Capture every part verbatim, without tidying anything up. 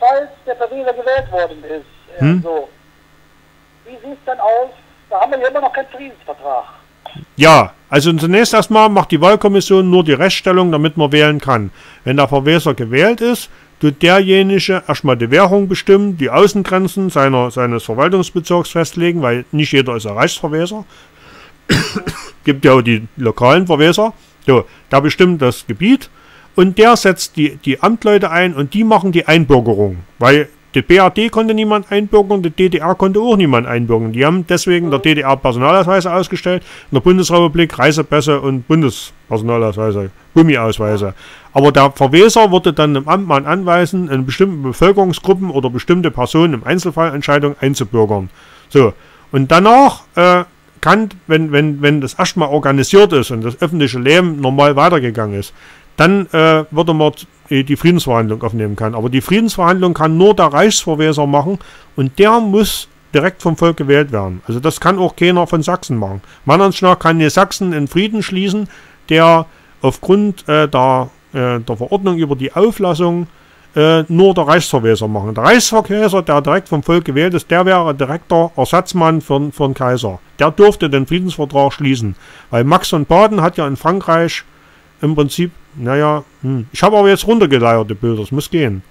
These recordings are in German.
falls der Verweser gewählt worden ist, äh, hm? so, wie sieht es dann aus? Da haben wir ja immer noch keinen Friedensvertrag. Ja, also zunächst erstmal macht die Wahlkommission nur die Rechtsstellung, damit man wählen kann. Wenn der Verweser gewählt ist, tut derjenige erstmal die Währung bestimmen, die Außengrenzen seiner, seines Verwaltungsbezirks festlegen, weil nicht jeder ist ein Reichsverweser. Gibt ja auch die lokalen Verweser. So, der bestimmt das Gebiet und der setzt die, die Amtleute ein und die machen die Einbürgerung, weil die B R D konnte niemand einbürgern, die D D R konnte auch niemand einbürgern. Die haben deswegen der D D R Personalausweise ausgestellt, in der Bundesrepublik Reisepässe und Bundespersonalausweise, Gummiausweise. Aber der Verweser wurde dann dem Amtmann anweisen, in bestimmten Bevölkerungsgruppen oder bestimmte Personen im Einzelfallentscheidung einzubürgern. So, und danach äh, kann, wenn, wenn, wenn das erstmal organisiert ist und das öffentliche Leben normal weitergegangen ist, dann äh, würde man die Friedensverhandlung aufnehmen können. Aber die Friedensverhandlung kann nur der Reichsverweser machen und der muss direkt vom Volk gewählt werden. Also das kann auch keiner von Sachsen machen. Meiner Ansicht nach kann die Sachsen einen Frieden schließen, der aufgrund äh, der, äh, der Verordnung über die Auflassung äh, nur der Reichsverweser machen. Der Reichsverweser, der direkt vom Volk gewählt ist, der wäre direkter Ersatzmann für, für den Kaiser. Der durfte den Friedensvertrag schließen. Weil Max von Baden hat ja in Frankreich im Prinzip, naja, hm. ich habe aber jetzt runtergeleierte Bilder, das muss gehen.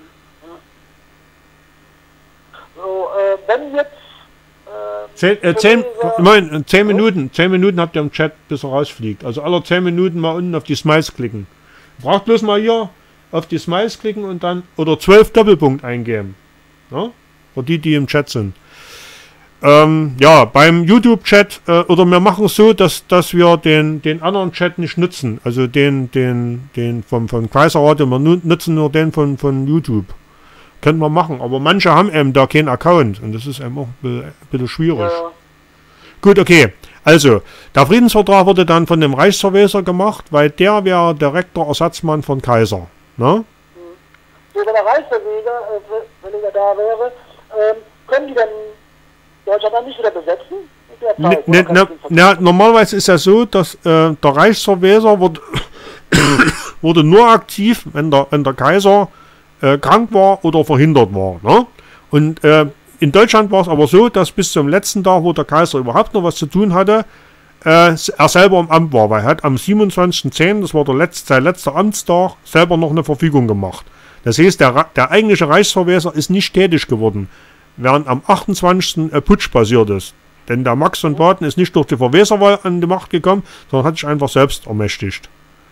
So, äh, wenn jetzt... Äh, zehn, äh, zehn, Moment, zehn Minuten, zehn Minuten habt ihr im Chat, bis er rausfliegt. Also alle zehn Minuten mal unten auf die Smiles klicken. Braucht bloß mal hier auf die Smiles klicken und dann, oder zwölf Doppelpunkt eingeben. Ja? Für die, die im Chat sind. Ähm, ja, beim YouTube-Chat, äh, oder wir machen es so, dass, dass wir den, den anderen Chat nicht nutzen. Also den, den, den vom, vom Kaiserradio, wir nutzen nur den von, von YouTube. Könnten wir machen, aber manche haben eben da keinen Account und das ist eben auch ein bisschen schwierig. Ja. Gut, okay. Also, der Friedensvertrag wurde dann von dem Reichsverweser gemacht, weil der wäre direkter Ersatzmann von Kaiser. Ne? Wenn der Reichsverweser, äh, wenn er da wäre, ähm, können die dann Deutschland dann nicht wieder besetzen? Ne, ne, ne, ne, normalerweise ist ja so, dass äh, der Reichsverweser wurde, wurde nur aktiv, wenn der, wenn der Kaiser äh, krank war oder verhindert war. Ne? Und äh, in Deutschland war es aber so, dass bis zum letzten Tag, wo der Kaiser überhaupt noch was zu tun hatte, äh, er selber im Amt war, weil er hat am siebenundzwanzigsten zehnten, das war der letzte, sein letzter Amtstag, selber noch eine Verfügung gemacht. Das heißt, der, der eigentliche Reichsverweser ist nicht tätig geworden, während am achtundzwanzigsten ein Putsch passiert ist. Denn der Max von Baden ist nicht durch die Verweserwahl an die Macht gekommen, sondern hat sich einfach selbst ermächtigt.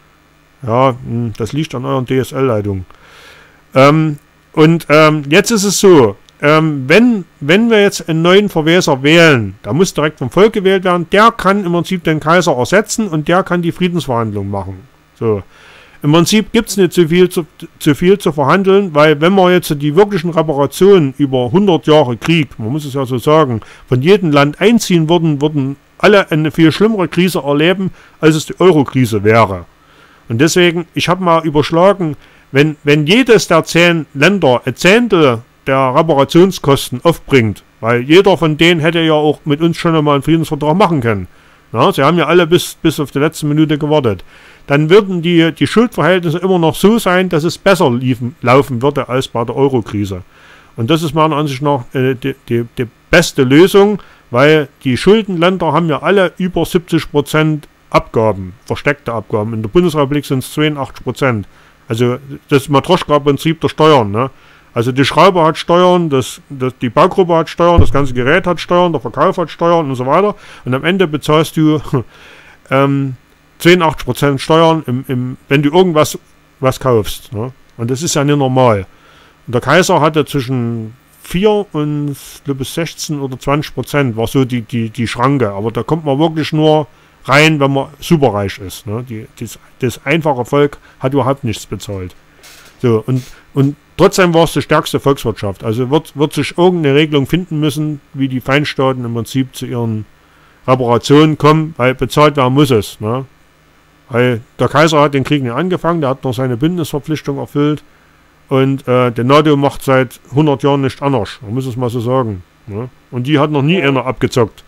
Ja, das liegt an euren D S L-Leitungen. Ähm, und ähm, jetzt ist es so, ähm, wenn, wenn wir jetzt einen neuen Verweser wählen, der muss direkt vom Volk gewählt werden, der kann im Prinzip den Kaiser ersetzen und der kann die Friedensverhandlungen machen. So. Im Prinzip gibt es nicht zu viel zu, zu viel zu verhandeln, weil wenn man jetzt die wirklichen Reparationen über hundert Jahre Krieg, man muss es ja so sagen, von jedem Land einziehen würden, würden alle eine viel schlimmere Krise erleben, als es die Euro-Krise wäre. Und deswegen, ich habe mal überschlagen, wenn, wenn jedes der zehn Länder ein Zehntel der Reparationskosten aufbringt, weil jeder von denen hätte ja auch mit uns schon einmal einen Friedensvertrag machen können. Na, sie haben ja alle bis, bis auf die letzte Minute gewartet. Dann würden die, die Schuldverhältnisse immer noch so sein, dass es besser liefen, laufen würde als bei der Euro-Krise. Und das ist meiner Ansicht nach äh, die, die, die beste Lösung, weil die Schuldenländer haben ja alle über siebzig Prozent Abgaben, versteckte Abgaben. In der Bundesrepublik sind es zweiundachtzig Prozent. Also das Matroschka-Prinzip der Steuern. Ne? Also die Schraube hat Steuern, das, das, die Baugruppe hat Steuern, das ganze Gerät hat Steuern, der Verkauf hat Steuern und so weiter. Und am Ende bezahlst du ähm, zweiundachtzig Prozent Steuern, im, im, wenn du irgendwas was kaufst. Ne? Und das ist ja nicht normal. Und der Kaiser hatte zwischen vier und glaube sechzehn oder zwanzig Prozent, war so die, die, die Schranke. Aber da kommt man wirklich nur rein, wenn man superreich ist. Ne? Die, das, das einfache Volk hat überhaupt nichts bezahlt. So, und, und trotzdem war es die stärkste Volkswirtschaft. Also wird, wird sich irgendeine Regelung finden müssen, wie die Feinstaaten im Prinzip zu ihren Reparationen kommen, weil bezahlt werden muss es. Ne? Weil der Kaiser hat den Krieg nicht angefangen, der hat noch seine Bündnisverpflichtung erfüllt und äh, der NATO macht seit hundert Jahren nicht anders, man muss es mal so sagen. Ne? Und die hat noch nie einer abgezockt.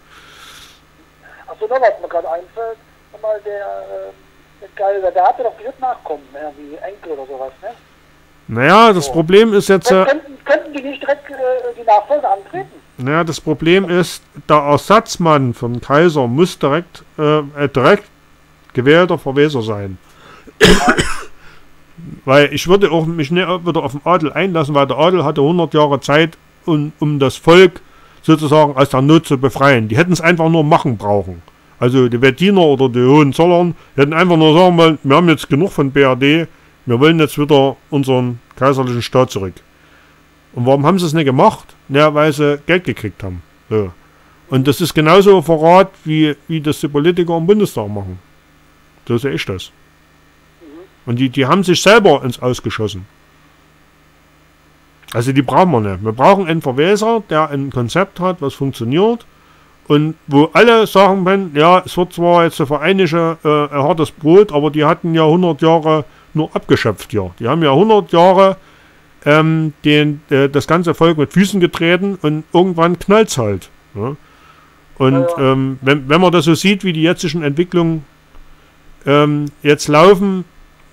Achso, noch was mir gerade einfällt, mal der, äh, der Kaiser, der hatte doch bestimmt Nachkommen, irgendwie Enkel oder sowas, ne? Naja, das So. Problem ist jetzt... Äh, Könnten, könnten die nicht direkt äh, die Nachfolge antreten? naja, das Problem ist, der Ersatzmann von Kaiser muss direkt, äh, direkt gewählter Verweser sein. Weil ich würde auch mich nicht wieder auf den Adel einlassen, weil der Adel hatte hundert Jahre Zeit, um, um das Volk sozusagen aus der Not zu befreien. Die hätten es einfach nur machen brauchen. Also die Wettiner oder die Hohenzollern hätten einfach nur sagen wollen, wir haben jetzt genug von B R D, wir wollen jetzt wieder unseren kaiserlichen Staat zurück. Und warum haben sie es nicht gemacht? Ja, weil sie Geld gekriegt haben. So. Und das ist genauso ein Verrat, wie, wie das die Politiker im Bundestag machen. So sehe ich das. Und die, die haben sich selber ins Ausgeschossen. Also die brauchen wir nicht. Wir brauchen einen Verweser, der ein Konzept hat, was funktioniert und wo alle sagen können, ja, es wird zwar jetzt für einige äh, ein hartes Brot, aber die hatten ja hundert Jahre nur abgeschöpft hier. Die haben ja hundert Jahre ähm, den, äh, das ganze Volk mit Füßen getreten und irgendwann knallt es halt. Ja? Und ja, ja. Ähm, wenn, wenn man das so sieht, wie die jetzigen Entwicklungen ähm, jetzt laufen,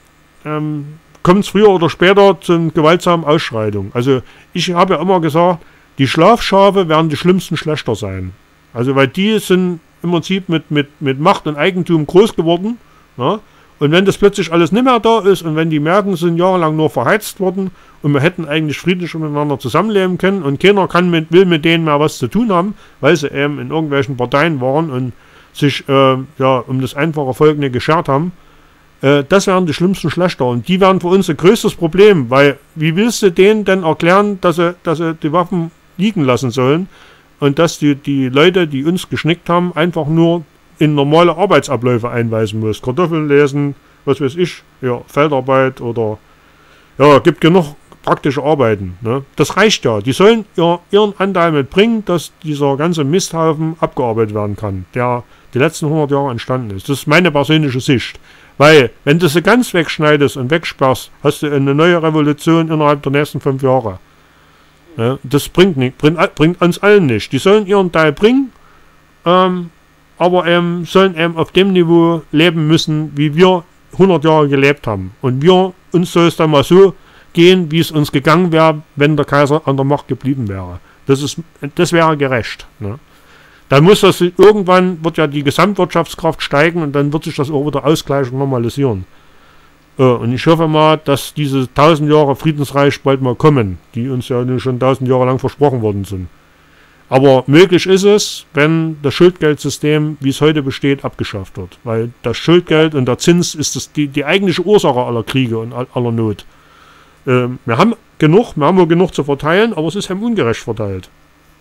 ähm, kommt es früher oder später zu gewaltsamen Ausschreitungen. Also ich habe ja immer gesagt, die Schlafschafe werden die schlimmsten Schlechter sein. Also weil die sind im Prinzip mit, mit, mit Macht und Eigentum groß geworden. Ja? Und wenn das plötzlich alles nicht mehr da ist und wenn die merken, sind jahrelang nur verheizt worden und wir hätten eigentlich friedlich miteinander zusammenleben können und keiner kann mit, will mit denen mehr was zu tun haben, weil sie eben in irgendwelchen Parteien waren und sich äh, ja, um das einfache Volk nicht geschert haben, äh, das wären die schlimmsten Schlechter. Und die wären für uns ein größtes Problem, weil wie willst du denen denn erklären, dass sie, dass sie die Waffen liegen lassen sollen und dass die, die Leute, die uns geschnickt haben, einfach nur in normale Arbeitsabläufe einweisen muss. Kartoffeln lesen, was weiß ich, ja, Feldarbeit oder ja, gibt genug praktische Arbeiten. Ne? Das reicht ja. Die sollen ja ihren Anteil mitbringen, dass dieser ganze Misthaufen abgearbeitet werden kann, der die letzten hundert Jahre entstanden ist. Das ist meine persönliche Sicht. Weil, wenn du sie ganz wegschneidest und wegsperrst, hast du eine neue Revolution innerhalb der nächsten fünf Jahre. Ja, das bringt, nicht, bringt, bringt uns allen nicht. Die sollen ihren Teil bringen, ähm, aber ähm, sollen eben auf dem Niveau leben müssen, wie wir hundert Jahre gelebt haben. Und wir, uns soll es dann mal so gehen, wie es uns gegangen wäre, wenn der Kaiser an der Macht geblieben wäre. Das ist, das wäre gerecht. Ne? Dann muss das irgendwann, wird ja die Gesamtwirtschaftskraft steigen und dann wird sich das auch wieder ausgleichen und normalisieren. Äh, und ich hoffe mal, dass diese tausend Jahre Friedensreich bald mal kommen, die uns ja schon tausend Jahre lang versprochen worden sind. Aber möglich ist es, wenn das Schuldgeldsystem, wie es heute besteht, abgeschafft wird. Weil das Schuldgeld und der Zins ist das die, die eigentliche Ursache aller Kriege und aller Not. Ähm, wir haben genug, wir haben nur genug zu verteilen, aber es ist eben ungerecht verteilt.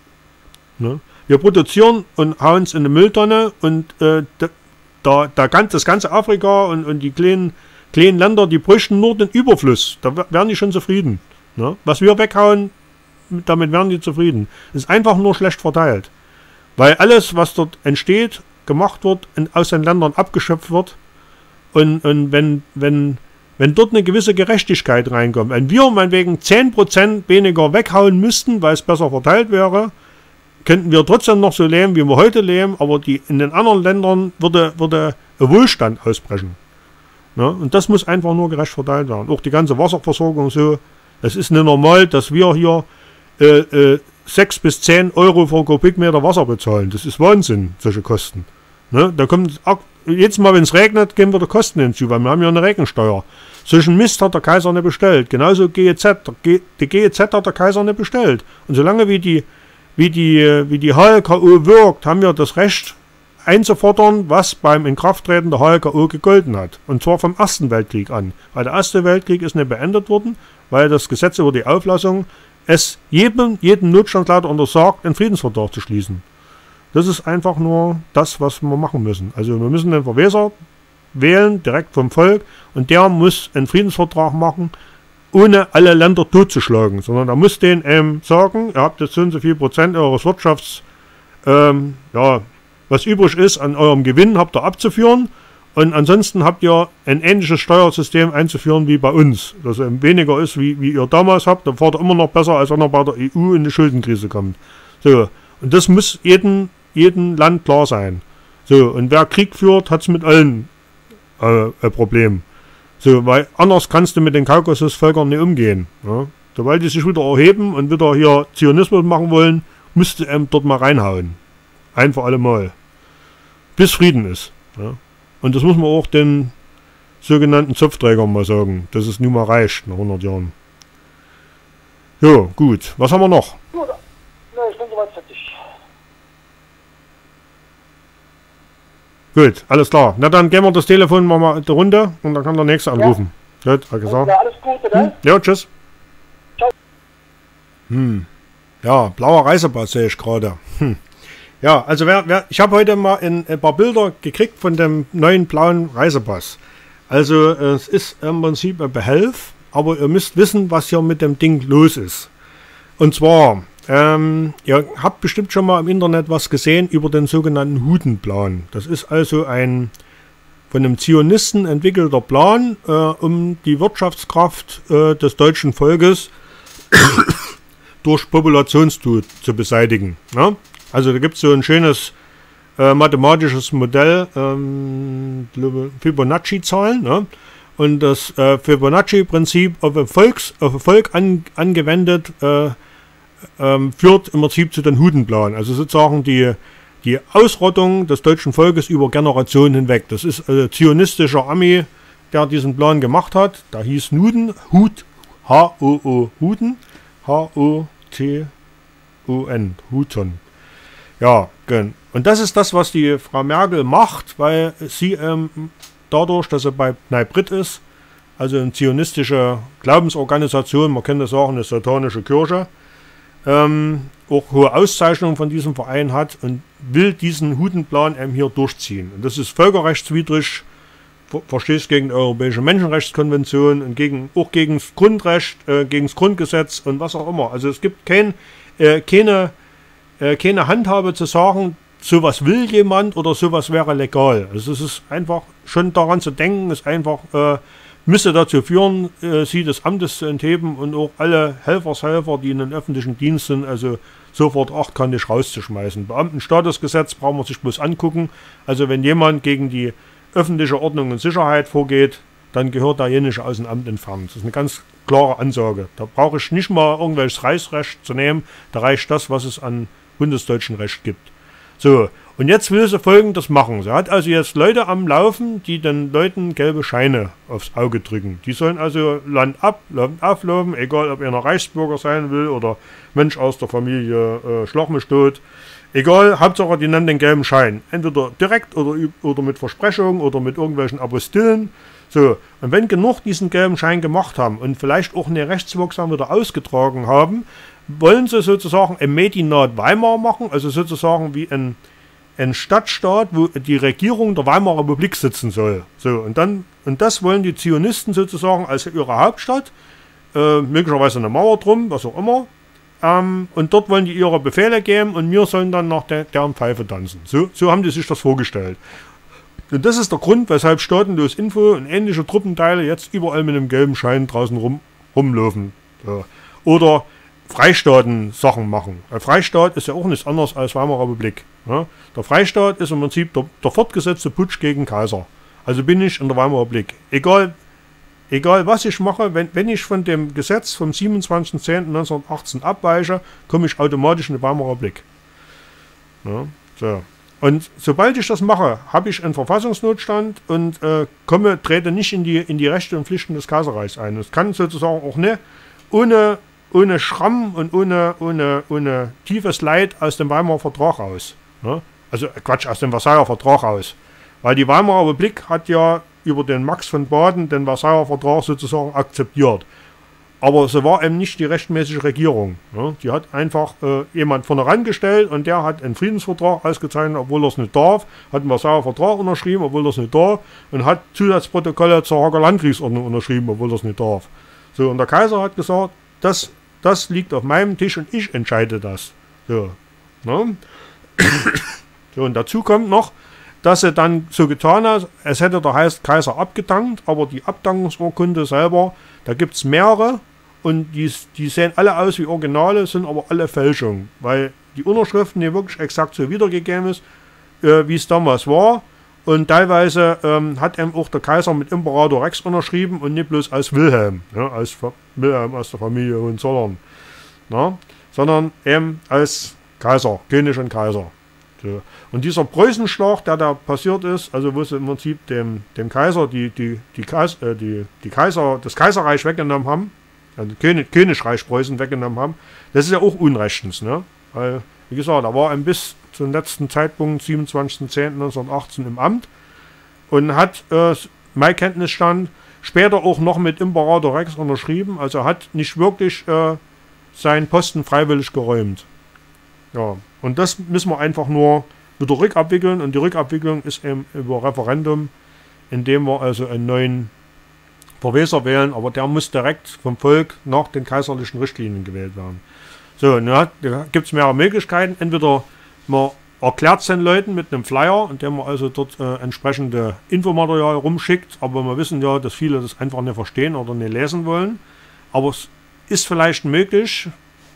Ne? Wir produzieren und hauen es in eine Mülltonne und äh, da, da, da ganz, das ganze Afrika und, und die kleinen, kleinen Länder, die bräuchten nur den Überfluss. Da wären die schon zufrieden. Ne? Was wir weghauen, damit werden die zufrieden. Es ist einfach nur schlecht verteilt. Weil alles, was dort entsteht, gemacht wird, in, aus den Ländern abgeschöpft wird. Und, und wenn, wenn, wenn dort eine gewisse Gerechtigkeit reinkommt, wenn wir meinetwegen zehn Prozent weniger weghauen müssten, weil es besser verteilt wäre, könnten wir trotzdem noch so leben, wie wir heute leben, aber die, in den anderen Ländern würde, würde ein Wohlstand ausbrechen. Ja, und das muss einfach nur gerecht verteilt werden. Auch die ganze Wasserversorgung so. Es ist nicht normal, dass wir hier äh, äh, sechs bis zehn Euro pro Kubikmeter Wasser bezahlen. Das ist Wahnsinn, solche Kosten. Ne? Da kommt jedes Mal, wenn es regnet, gehen wir die Kosten hinzu, weil wir haben ja eine Regensteuer. Solchen Mist hat der Kaiser nicht bestellt. Genauso G E Z. Die G E Z hat der Kaiser nicht bestellt. Und solange wie die, wie die, wie die H L K O wirkt, haben wir das Recht einzufordern, was beim Inkrafttreten der H L K O gegolten hat. Und zwar vom Ersten Weltkrieg an. Weil der Erste Weltkrieg ist nicht beendet worden, weil das Gesetz über die Auflassung es jedem, jedem Notstandsleiter untersagt, einen Friedensvertrag zu schließen. Das ist einfach nur das, was wir machen müssen. Also wir müssen den Verweser wählen, direkt vom Volk, und der muss einen Friedensvertrag machen, ohne alle Länder totzuschlagen, sondern er muss denen ähm, sagen, ihr habt jetzt so und so viel Prozent eures Wirtschafts, ähm, ja, was übrig ist an eurem Gewinn, habt ihr abzuführen. Und ansonsten habt ihr ein ähnliches Steuersystem einzuführen wie bei uns. Das eben weniger ist, wie, wie ihr damals habt. Dann fahrt ihr immer noch besser, als wenn ihr bei der E U in die Schuldenkrise kommt. So, und das muss jedem, jedem Land klar sein. So, und wer Krieg führt, hat es mit allen äh, ein Problem. So, weil anders kannst du mit den Kaukasusvölkern nicht umgehen. Ja? Sobald die sich wieder erheben und wieder hier Zionismus machen wollen, müsst ihr ähm, dort mal reinhauen. Ein für alle Mal. Bis Frieden ist. Ja? Und das muss man auch den sogenannten Zopfträgern mal sagen, dass es nun mal reicht nach hundert Jahren. Jo, gut. Was haben wir noch? Gut, na, ich bin soweit fertig. Gut, alles klar. Na dann gehen wir das Telefon mal in der Runde und dann kann der Nächste anrufen. Ja. Gut, hat gesagt. Ja, alles Gute, ne? Hm? Ja, tschüss. Ciao. Hm. Ja, blauer Reisepass sehe ich gerade. Hm. Ja, also wer, wer, ich habe heute mal ein, ein paar Bilder gekriegt von dem neuen blauen Reisepass. Also es ist im Prinzip ein Behelf, aber ihr müsst wissen, was hier mit dem Ding los ist. Und zwar, ähm, ihr habt bestimmt schon mal im Internet was gesehen über den sogenannten Hutenplan. Das ist also ein von einem Zionisten entwickelter Plan, äh, um die Wirtschaftskraft äh, des deutschen Volkes durch Populationstod zu beseitigen. Ja? Also da gibt es so ein schönes äh, mathematisches Modell, ähm, Fibonacci-Zahlen, ne? Und das äh, Fibonacci-Prinzip auf ein, Volks, auf ein Volk an, angewendet äh, ähm, führt im Prinzip zu den Hutenplan. Also sozusagen die, die Ausrottung des deutschen Volkes über Generationen hinweg. Das ist ein zionistischer Ami, der diesen Plan gemacht hat. Da hieß Nuden, Hut, H O O, Huten, H O T O N, Huton. Ja, genau. Und das ist das, was die Frau Merkel macht, weil sie ähm, dadurch, dass er bei Bnei Brit ist, also eine zionistische Glaubensorganisation, man kann das sagen, eine satanische Kirche, ähm, auch hohe Auszeichnungen von diesem Verein hat und will diesen Hutenplan eben hier durchziehen. Und das ist völkerrechtswidrig, ver verstehst gegen die Europäische Menschenrechtskonvention und gegen, auch gegen das Grundrecht, äh, gegen das Grundgesetz und was auch immer. Also es gibt kein, äh, keine, äh, keine Handhabe zu sagen, sowas will jemand oder sowas wäre legal. Also es ist einfach, schon daran zu denken, ist einfach, äh, müsste dazu führen, äh, sie des Amtes zu entheben und auch alle Helfershelfer, die in den öffentlichen Dienst sind, also sofort achtkantig rauszuschmeißen. Beamtenstatusgesetz brauchen wir sich bloß angucken. Also wenn jemand gegen die öffentliche Ordnung und Sicherheit vorgeht, dann gehört derjenige aus dem Amt entfernt. Das ist eine ganz klare Ansage. Da brauche ich nicht mal irgendwelches Reichsrecht zu nehmen, da reicht das, was es an bundesdeutschem Recht gibt. So, und jetzt will sie Folgendes machen. Sie hat also jetzt Leute am Laufen, die den Leuten gelbe Scheine aufs Auge drücken. Die sollen also Land ab, Land auflaufen, egal ob einer Reichsbürger sein will oder Mensch aus der Familie äh, Schlag mich tot. Egal, Hauptsache die nennen den gelben Schein. Entweder direkt oder, oder mit Versprechung oder mit irgendwelchen Apostillen. So, und wenn genug diesen gelben Schein gemacht haben und vielleicht auch eine rechtswirksam wieder ausgetragen haben, wollen sie sozusagen ein Medinat Weimar machen, also sozusagen wie ein, ein Stadtstaat, wo die Regierung der Weimarer Republik sitzen soll. So, und dann, und das wollen die Zionisten sozusagen als ihre Hauptstadt, äh, möglicherweise eine Mauer drum, was auch immer, ähm, und dort wollen die ihre Befehle geben und wir sollen dann nach der, deren Pfeife tanzen. So, so haben die sich das vorgestellt. Und das ist der Grund, weshalb Staatenlos Info und ähnliche Truppenteile jetzt überall mit einem gelben Schein draußen rum, rumlaufen. So. Oder Freistaaten Sachen machen. Der Freistaat ist ja auch nichts anderes als Weimarer Republik. Ja? Der Freistaat ist im Prinzip der, der fortgesetzte Putsch gegen Kaiser. Also bin ich in der Weimarer Republik. Egal, egal was ich mache, wenn, wenn ich von dem Gesetz vom siebenundzwanzigsten zehnten neunzehnhundertachtzehn abweiche, komme ich automatisch in die Weimarer Republik. Ja? So. Und sobald ich das mache, habe ich einen Verfassungsnotstand und äh, komme, trete nicht in die, in die Rechte und Pflichten des Kaiserreichs ein. Es kann sozusagen auch nicht ohne ohne Schramm und ohne, ohne, ohne tiefes Leid aus dem Weimarer Vertrag aus. Ne? Also Quatsch, aus dem Versailler Vertrag aus. Weil die Weimarer Republik hat ja über den Max von Baden den Versailler Vertrag sozusagen akzeptiert. Aber sie war eben nicht die rechtmäßige Regierung. Ne? Die hat einfach äh, jemand vorne rangestellt und der hat einen Friedensvertrag ausgezeichnet, obwohl er es nicht darf, hat einen Versailler Vertrag unterschrieben, obwohl er es nicht darf, und hat Zusatzprotokolle zur Hager Landkriegsordnung unterschrieben, obwohl er es nicht darf. So, und der Kaiser hat gesagt, das Das liegt auf meinem Tisch und ich entscheide das. So, ne? So, und dazu kommt noch, dass er dann so getan hat, es hätte der Kaiser abgedankt, aber die Abdankungsurkunde selber, da gibt es mehrere und die, die sehen alle aus wie Originale, sind aber alle Fälschungen, weil die Unterschriften nicht wirklich exakt so wiedergegeben ist, äh, wie es damals war. Und teilweise ähm, hat eben auch der Kaiser mit Imperator Rex unterschrieben und nicht bloß als Wilhelm, ja, als Fa Wilhelm aus der Familie Hohenzollern, na, sondern eben als Kaiser, König und Kaiser. So. Und dieser Preußenschlag, der da passiert ist, also wo sie im Prinzip dem, dem Kaiser die, die, die, Kais, äh, die, die Kaiser, das Kaiserreich weggenommen haben, also König, Königreich Preußen weggenommen haben, das ist ja auch unrechtens, ne? Weil, wie gesagt, er war bis zum letzten Zeitpunkt, siebenundzwanzigsten zehnten neunzehnhundertachtzehn im Amt und hat, äh, mein Kenntnisstand, später auch noch mit Imperator Rex unterschrieben, also hat nicht wirklich äh, seinen Posten freiwillig geräumt. Ja, und das müssen wir einfach nur wieder rückabwickeln und die Rückabwicklung ist eben über Referendum, indem wir also einen neuen Verweser wählen, aber der muss direkt vom Volk nach den kaiserlichen Richtlinien gewählt werden. So, da gibt es mehrere Möglichkeiten. Entweder man erklärt es den Leuten mit einem Flyer, indem man also dort äh, entsprechende Infomaterial rumschickt, aber wir wissen ja, dass viele das einfach nicht verstehen oder nicht lesen wollen. Aber es ist vielleicht möglich,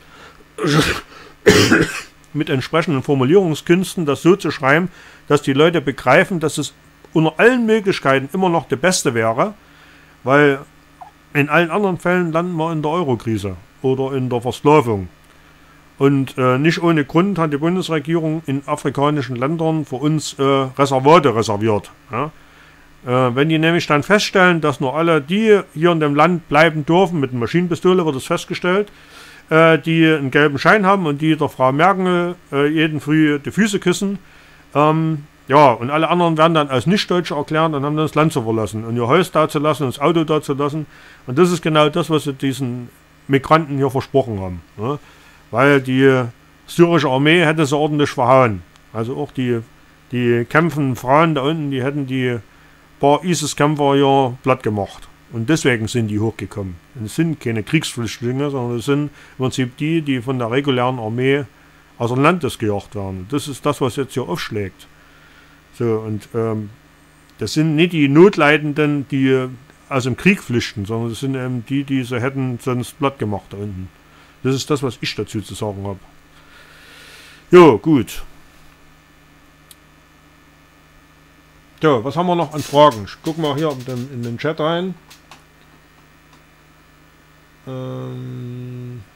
mit entsprechenden Formulierungskünsten das so zu schreiben, dass die Leute begreifen, dass es unter allen Möglichkeiten immer noch der Beste wäre, weil in allen anderen Fällen landen wir in der Eurokrise oder in der Versklavung. Und äh, nicht ohne Grund hat die Bundesregierung in afrikanischen Ländern für uns äh, Reservate reserviert. Ja? Äh, wenn die nämlich dann feststellen, dass nur alle, die hier in dem Land bleiben dürfen, mit einer Maschinenpistole wird es festgestellt, äh, die einen gelben Schein haben und die der Frau Merkel äh, jeden Früh die Füße küssen, ähm, ja, und alle anderen werden dann als Nichtdeutsche erklärt und haben dann das Land zu verlassen und ihr Haus da zu lassen und das Auto da zu lassen. Und das ist genau das, was sie diesen Migranten hier versprochen haben. Ne? Weil die syrische Armee hätte sie ordentlich verhauen. Also auch die, die kämpfenden Frauen da unten, die hätten die paar ISIS-Kämpfer hier platt gemacht. Und deswegen sind die hochgekommen. Und es sind keine Kriegsflüchtlinge, sondern es sind im Prinzip die, die von der regulären Armee aus dem Landes gejagt werden. Das ist das, was jetzt hier aufschlägt. So, und ähm, das sind nicht die Notleidenden, die aus dem Krieg flüchten, sondern das sind eben die, die sie hätten sonst platt gemacht da unten. Das ist das, was ich dazu zu sagen habe. Jo, gut. So, was haben wir noch an Fragen? Ich gucke mal hier in den, in den Chat rein. Ähm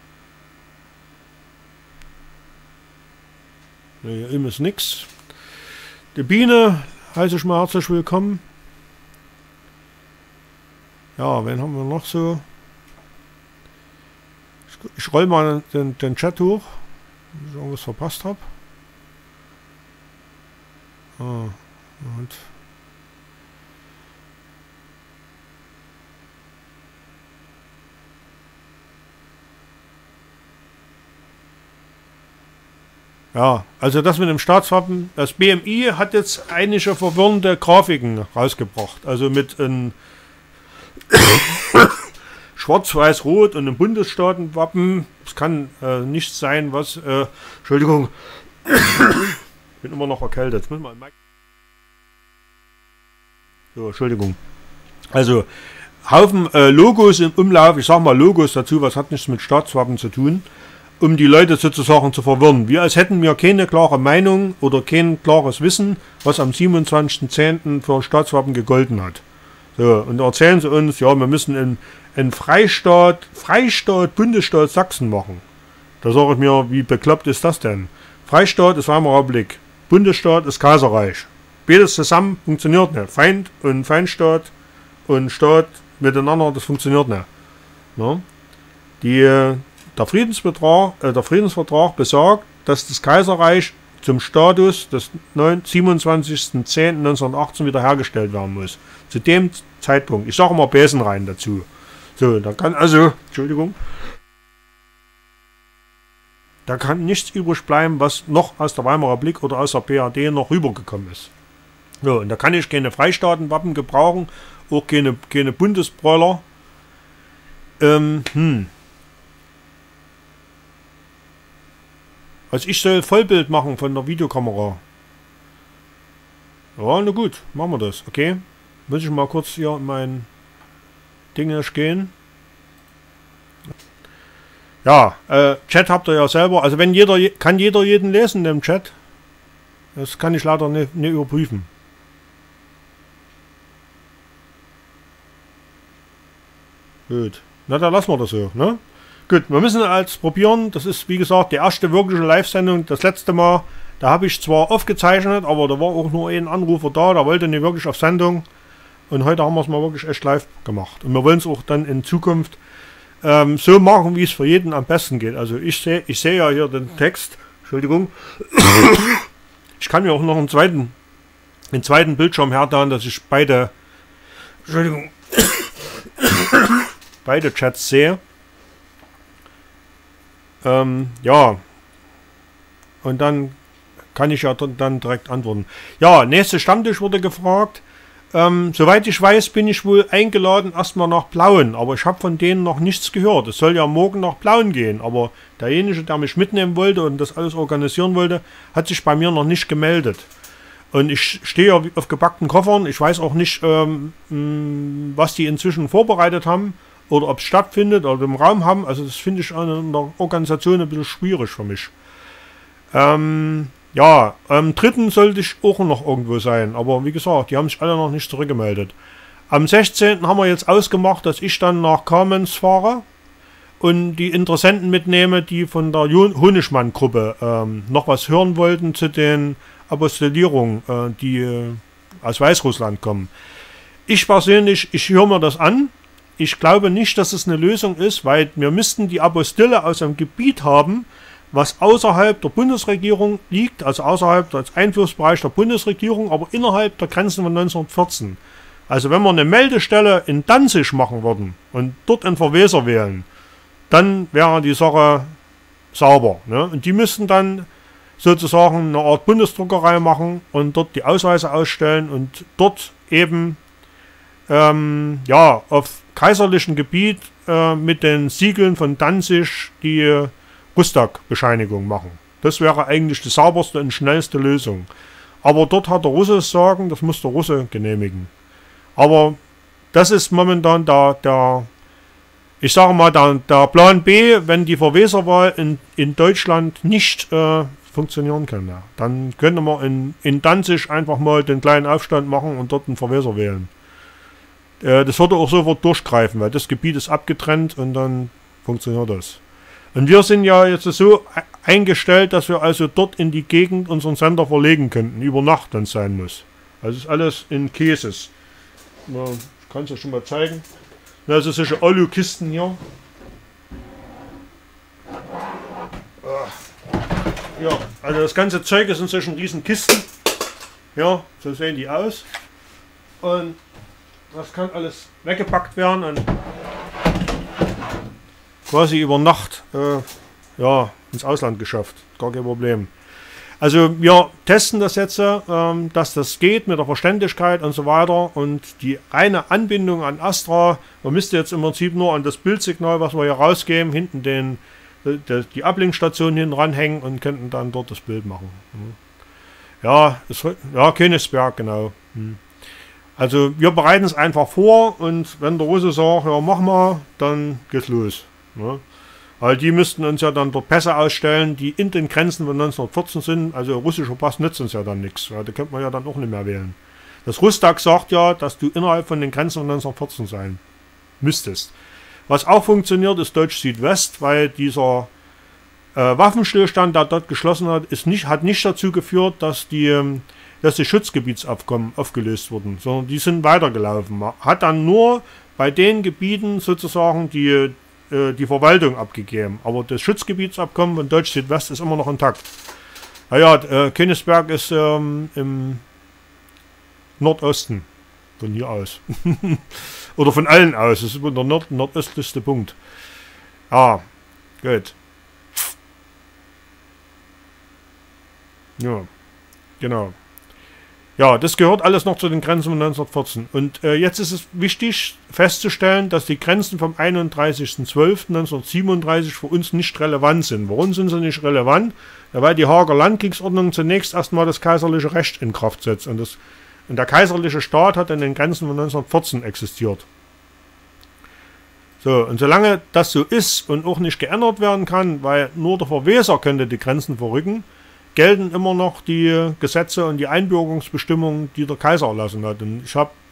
ja, hier eben ist nichts. Die Biene heiße ich mal herzlich willkommen. Ja, wen haben wir noch so? Ich, ich roll mal den, den Chat hoch, wenn ich irgendwas verpasst habe. Ah, und ja, also das mit dem Staatswappen, das B M I hat jetzt einige verwirrende Grafiken rausgebracht. Also mit einem Schwarz-Weiß-Rot und einem Bundesstaatenwappen. Es kann äh, nichts sein, was... Äh, Entschuldigung, ich bin immer noch erkältet. Jetzt müssen wir mal so, Entschuldigung. Also, Haufen äh, Logos im Umlauf. Ich sag mal Logos dazu, was hat nichts mit Staatswappen zu tun, um die Leute sozusagen zu verwirren. Wir als hätten wir keine klare Meinung oder kein klares Wissen, was am siebenundzwanzigsten zehnten für Staatswappen gegolten hat. So, und erzählen sie uns, ja, wir müssen einen, einen Freistaat, Freistaat, Bundesstaat Sachsen machen. Da sage ich mir, wie bekloppt ist das denn? Freistaat ist Weimarer Republik, Bundesstaat ist Kaiserreich. Beides zusammen funktioniert nicht. Feind und Feindstaat und Staat miteinander, das funktioniert nicht. Ja? Die, der, Friedensvertrag, äh, der Friedensvertrag besagt, dass das Kaiserreich zum Status des siebenundzwanzigsten zehnten neunzehnhundertachtzehn wiederhergestellt werden muss. Zu dem Zeitpunkt. Ich sage immer Besenrein dazu. So, da kann also, Entschuldigung, da kann nichts übrig bleiben, was noch aus der Weimarer Republik oder aus der B R D noch rübergekommen ist. So, und da kann ich keine Freistaatenwappen gebrauchen, auch keine, keine Bundesbräuler. Ähm, hm. Also ich soll Vollbild machen von der Videokamera. Ja, na gut, machen wir das, okay. Muss ich mal kurz hier in mein Ding gehen. Ja, äh, Chat habt ihr ja selber. Also wenn jeder, kann jeder jeden lesen im Chat. Das kann ich leider nicht, nicht überprüfen. Gut. Na, dann lassen wir das so, ne? Gut, wir müssen als probieren. Das ist, wie gesagt, die erste wirkliche Live-Sendung. Das letzte Mal, da habe ich zwar aufgezeichnet, aber da war auch nur ein Anrufer da, der wollte nicht wirklich auf Sendung. Und heute haben wir es mal wirklich echt live gemacht. Und wir wollen es auch dann in Zukunft ähm, so machen, wie es für jeden am besten geht. Also ich sehe ich seh ja hier den Text. Entschuldigung. Ich kann mir auch noch einen zweiten, einen zweiten Bildschirm hertun, dass ich beide, Entschuldigung, beide Chats sehe. Ähm, ja. Und dann kann ich ja dann direkt antworten. Ja, nächste Stammtisch wurde gefragt. Ähm, soweit ich weiß, bin ich wohl eingeladen erstmal nach Plauen, aber ich habe von denen noch nichts gehört. Es soll ja morgen nach Plauen gehen, aber derjenige, der mich mitnehmen wollte und das alles organisieren wollte, hat sich bei mir noch nicht gemeldet. Und ich stehe ja auf gepackten Koffern. Ich weiß auch nicht, ähm, was die inzwischen vorbereitet haben oder ob es stattfindet oder im Raum haben. Also das finde ich in der Organisation ein bisschen schwierig für mich. Ähm... Ja, am dritten sollte ich auch noch irgendwo sein, aber wie gesagt, die haben sich alle noch nicht zurückgemeldet. Am sechzehnten haben wir jetzt ausgemacht, dass ich dann nach Kamenz fahre und die Interessenten mitnehme, die von der Honigmann-Gruppe ähm, noch was hören wollten zu den Apostolierungen, äh, die äh, aus Weißrussland kommen. Ich persönlich, ich höre mir das an. Ich glaube nicht, dass es eine Lösung ist, weil wir müssten die Apostille aus einem Gebiet haben, was außerhalb der Bundesregierung liegt, also außerhalb des Einflussbereichs der Bundesregierung, aber innerhalb der Grenzen von neunzehnhundertvierzehn. Also wenn wir eine Meldestelle in Danzig machen würden und dort einen Verweser wählen, dann wäre die Sache sauber. Ne? Und die müssten dann sozusagen eine Art Bundesdruckerei machen und dort die Ausweise ausstellen und dort eben ähm, ja, auf kaiserlichem Gebiet äh, mit den Siegeln von Danzig die Rustag-Bescheinigung machen. Das wäre eigentlich die sauberste und schnellste Lösung. Aber dort hat der Russe das Sagen, das muss der Russe genehmigen. Aber das ist momentan der, der ich sage mal, der, der Plan B, wenn die Verweserwahl in, in Deutschland nicht äh, funktionieren kann. Ja. Dann könnte man in, in Danzig einfach mal den kleinen Aufstand machen und dort einen Verweser wählen. Äh, das würde auch sofort durchgreifen, weil das Gebiet ist abgetrennt und dann funktioniert das. Und wir sind ja jetzt so eingestellt, dass wir also dort in die Gegend unseren Sender verlegen könnten, über Nacht, wenn es sein muss. Also ist alles in Käses. Na, ich kann es ja schon mal zeigen. Also solche Alu-Kisten hier. Ja, also das ganze Zeug ist in solchen riesen Kisten. Ja, so sehen die aus. Und das kann alles weggepackt werden und quasi über Nacht äh, ja, ins Ausland geschafft. Gar kein Problem. Also wir testen das jetzt, ähm, dass das geht mit der Verständlichkeit und so weiter. Und die reine Anbindung an Astra, man müsste jetzt im Prinzip nur an das Bildsignal, was wir hier rausgeben, hinten den, die, die Ablinkstation hinten ranhängen und könnten dann dort das Bild machen. Ja, ist, ja Königsberg, genau. Also wir bereiten es einfach vor und wenn der Russe sagt, ja mach mal, dann geht's los. Ne? Weil die müssten uns ja dann dort Pässe ausstellen, die in den Grenzen von neunzehnhundertvierzehn sind. Also russischer Pass nützt uns ja dann nichts. Ja, da könnte man ja dann auch nicht mehr wählen. Das Rustag sagt ja, dass du innerhalb von den Grenzen von neunzehnhundertvierzehn sein müsstest. Was auch funktioniert, ist Deutsch-Südwest, weil dieser äh, Waffenstillstand, der dort geschlossen hat, ist nicht, hat nicht dazu geführt, dass die, dass die Schutzgebietsabkommen aufgelöst wurden, sondern die sind weitergelaufen. Man hat dann nur bei den Gebieten sozusagen die die Verwaltung abgegeben. Aber das Schutzgebietsabkommen von Deutsch-Südwest ist immer noch intakt. Naja, äh, Königsberg ist ähm, im Nordosten. Von hier aus. Oder von allen aus. Das ist der Nord nordöstlichste Punkt. Ah, gut. Ja, genau. Ja, das gehört alles noch zu den Grenzen von neunzehnhundertvierzehn. Und äh, jetzt ist es wichtig festzustellen, dass die Grenzen vom einunddreißigsten zwölften neunzehnhundertsiebenunddreißig für uns nicht relevant sind. Warum sind sie nicht relevant? Ja, weil die Haager Landkriegsordnung zunächst erstmal das kaiserliche Recht in Kraft setzt. Und, das, und der kaiserliche Staat hat in den Grenzen von neunzehnhundertvierzehn existiert. So, und solange das so ist und auch nicht geändert werden kann, weil nur der Verweser könnte die Grenzen verrücken, gelten immer noch die Gesetze und die Einbürgerungsbestimmungen, die der Kaiser erlassen hat. Und ich habe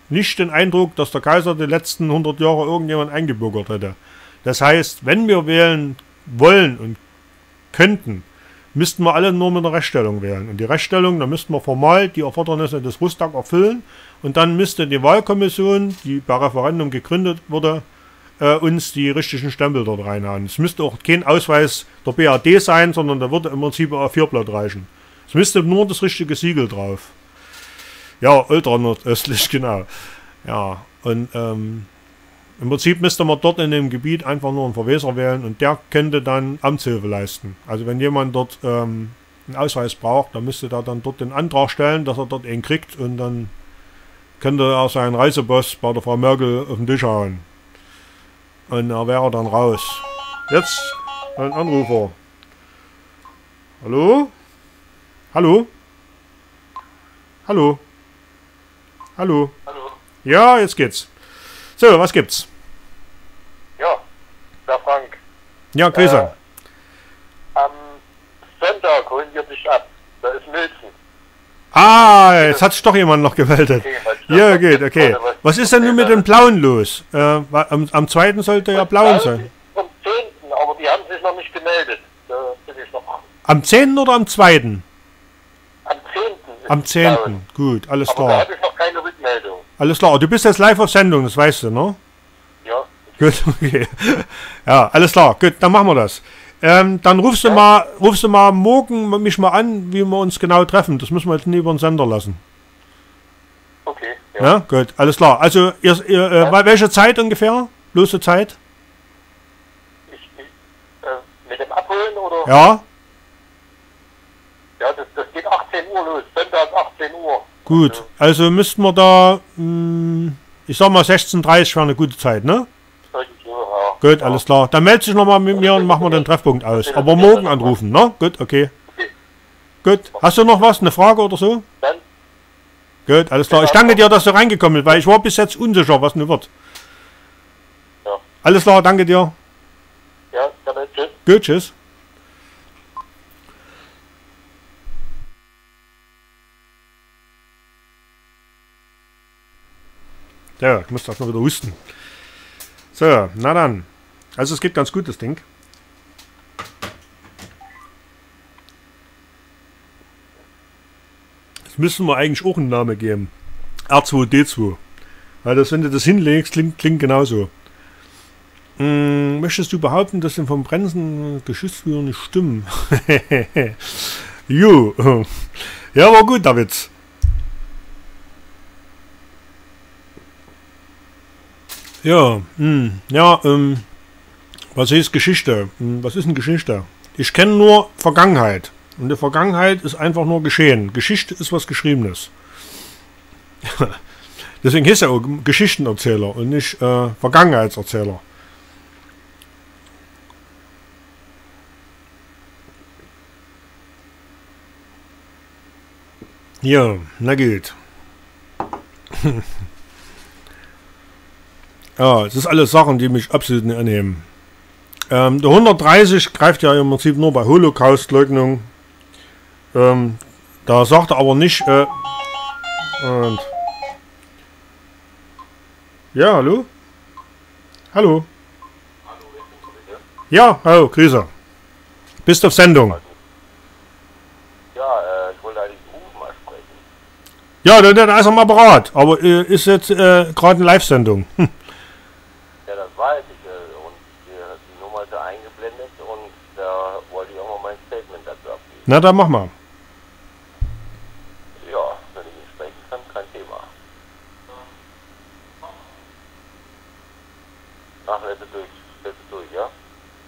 nicht den Eindruck, dass der Kaiser die letzten hundert Jahre irgendjemand eingebürgert hätte. Das heißt, wenn wir wählen wollen und könnten, müssten wir alle nur mit der Rechtsstellung wählen. Und die Rechtsstellung, da müssten wir formal die Erfordernisse des Rustag erfüllen und dann müsste die Wahlkommission, die per Referendum gegründet wurde, äh, uns die richtigen Stempel dort reinhauen. Es müsste auch kein Ausweis der B A D sein, sondern da würde im Prinzip ein A vier Blatt reichen. Es müsste nur das richtige Siegel drauf. Ja, ultra nordöstlich, genau. Ja, und ähm, im Prinzip müsste man dort in dem Gebiet einfach nur einen Verweser wählen und der könnte dann Amtshilfe leisten. Also wenn jemand dort ähm, einen Ausweis braucht, dann müsste er dann dort den Antrag stellen, dass er dort einen kriegt und dann könnte er seinen Reiseboss bei der Frau Merkel auf den Tisch hauen. Und er wäre dann raus. Jetzt ein Anrufer. Hallo? Hallo? Hallo? Hallo? Hallo. Ja, jetzt geht's. So, was gibt's? Ja, der Frank. Ja, Grüße. Äh, am Sonntag holen wir dich ab. Da ist Milzen. Ah, jetzt hat sich doch jemand noch gemeldet. Okay, weil ich Ja, das geht, noch okay. nicht weiß, Was ist denn nun mit den Blauen los? Äh, wa- am, am zweiten sollte ja Blauen sein. Am zehnten, aber die haben sich noch nicht gemeldet. Da bin ich noch. Am zehnten oder am zweiten? Am zehnten ist Am Blauen. zehnten Gut, alles Aber da klar. habe ich noch keine Rückmeldung. Alles klar. Du bist jetzt live auf Sendung, das weißt du, ne? Ja. Gut, okay. Ja, alles klar. Gut, dann machen wir das. Ähm, dann rufst du mal, rufst du mal morgen mich mal an, wie wir uns genau treffen. Das müssen wir jetzt nie über den Sender lassen. Okay. Ja. Ja, gut, alles klar. Also, ihr, ihr, äh, Ja. welche Zeit ungefähr? Lose Zeit? Ich, ich, äh, mit dem Abholen oder? Ja, Ja, das, das geht achtzehn Uhr los. Sonntag achtzehn Uhr. gut. Also müssten wir da, mh, ich sag mal sechzehn Uhr dreißig wäre eine gute Zeit, ne? Irgendwie, ja. Gut, Ja. alles klar. Dann melde dich nochmal mit mir und machen wir den Treffpunkt aus. Aber morgen anrufen, ne? Gut, okay. Okay. Gut. Hast du noch was? Eine Frage oder so? Dann, Gut, alles klar. Ich danke dir, dass du reingekommen bist, weil ich war bis jetzt unsicher, was nun wird. ja. Alles klar, danke dir. Ja, dann tschüss. Gut, tschüss. Ja, ich muss das noch wieder husten. So, na dann. Also es geht ganz gut, das Ding. Jetzt müssen wir eigentlich auch einen Namen geben. R zwei D zwei. Weil das, wenn du das hinlegst, klingt, klingt genauso. Hm, möchtest du behaupten, dass denn vom Bremsen Geschütztüren nicht stimmen? Jo. Ja, war gut, der Witz. Ja, hm, ja, ähm, was ist Geschichte? Hm, was ist denn Geschichte? Ich kenne nur Vergangenheit. Und die Vergangenheit ist einfach nur geschehen. Geschichte ist was Geschriebenes. Deswegen heißt er auch Geschichtenerzähler und nicht äh, Vergangenheitserzähler. Ja, na gut. Ja, es ist alles Sachen, die mich absolut nicht annehmen. Ähm, der hundertdreißig greift ja im Prinzip nur bei Holocaust-Leugnung. Ähm, da sagt er aber nicht, äh, und ja, hallo? Hallo? Ja, hallo, Grüße. Bist auf Sendung. Ja, äh, ich wollte eigentlich Rufen mal sprechen. Ja, der, der ist am Apparat, aber äh, ist jetzt äh, gerade eine Live-Sendung. Hm. Ja, das weiß ich. Äh, und die, die Nummer ist ja eingeblendet und da wollte ich auch mal mein Statement dazu abgeben. Na, dann mach mal. Ja, wenn ich ihn sprechen kann, kein Thema. Ach, lässt du durch, lässt du durch, ja?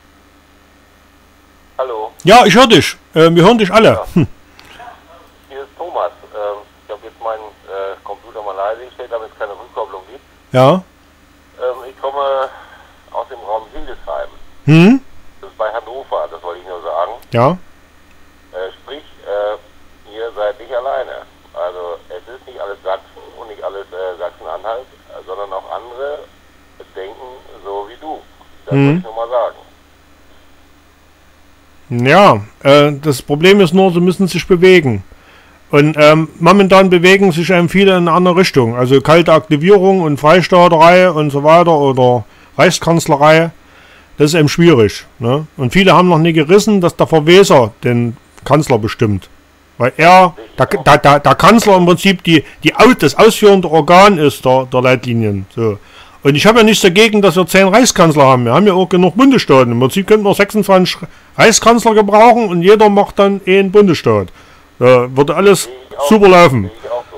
Hallo, Ja, ich höre dich. Äh, wir hören dich alle. Ja. Hm. hier ist Thomas. Ähm, ich habe jetzt meinen äh, Computer mal leise gestellt, damit es keine Rückkopplung gibt. Ja. Ähm, ich komme aus dem Raum Hildesheim. Hm? Das ist bei Hannover, das wollte ich nur sagen. Ja. Äh, sprich, äh, ihr seid nicht alleine. Also es ist nicht alles Sachsen und nicht alles äh, Sachsen-Anhalt, äh, sondern auch andere denken so wie du. Das Mhm. wollte ich nur mal sagen. Ja, äh, das Problem ist nur, sie müssen sich bewegen. Und ähm, momentan bewegen sich eben viele in eine andere Richtung. Also kalte Aktivierung und Freistaaterei und so weiter oder Reichskanzlerei, das ist eben schwierig. Ne? Und viele haben noch nie gerissen, dass der Verweser den Kanzler bestimmt. Weil er, der, der, der, der Kanzler im Prinzip die, die, das ausführende Organ ist der, der Leitlinien. So. Und ich habe ja nichts dagegen, dass wir zehn Reichskanzler haben. Wir haben ja auch genug Bundesstaaten. Im Prinzip könnten wir sechsundzwanzig Reichskanzler gebrauchen und jeder macht dann eh einen Bundesstaat. Da würde alles super laufen.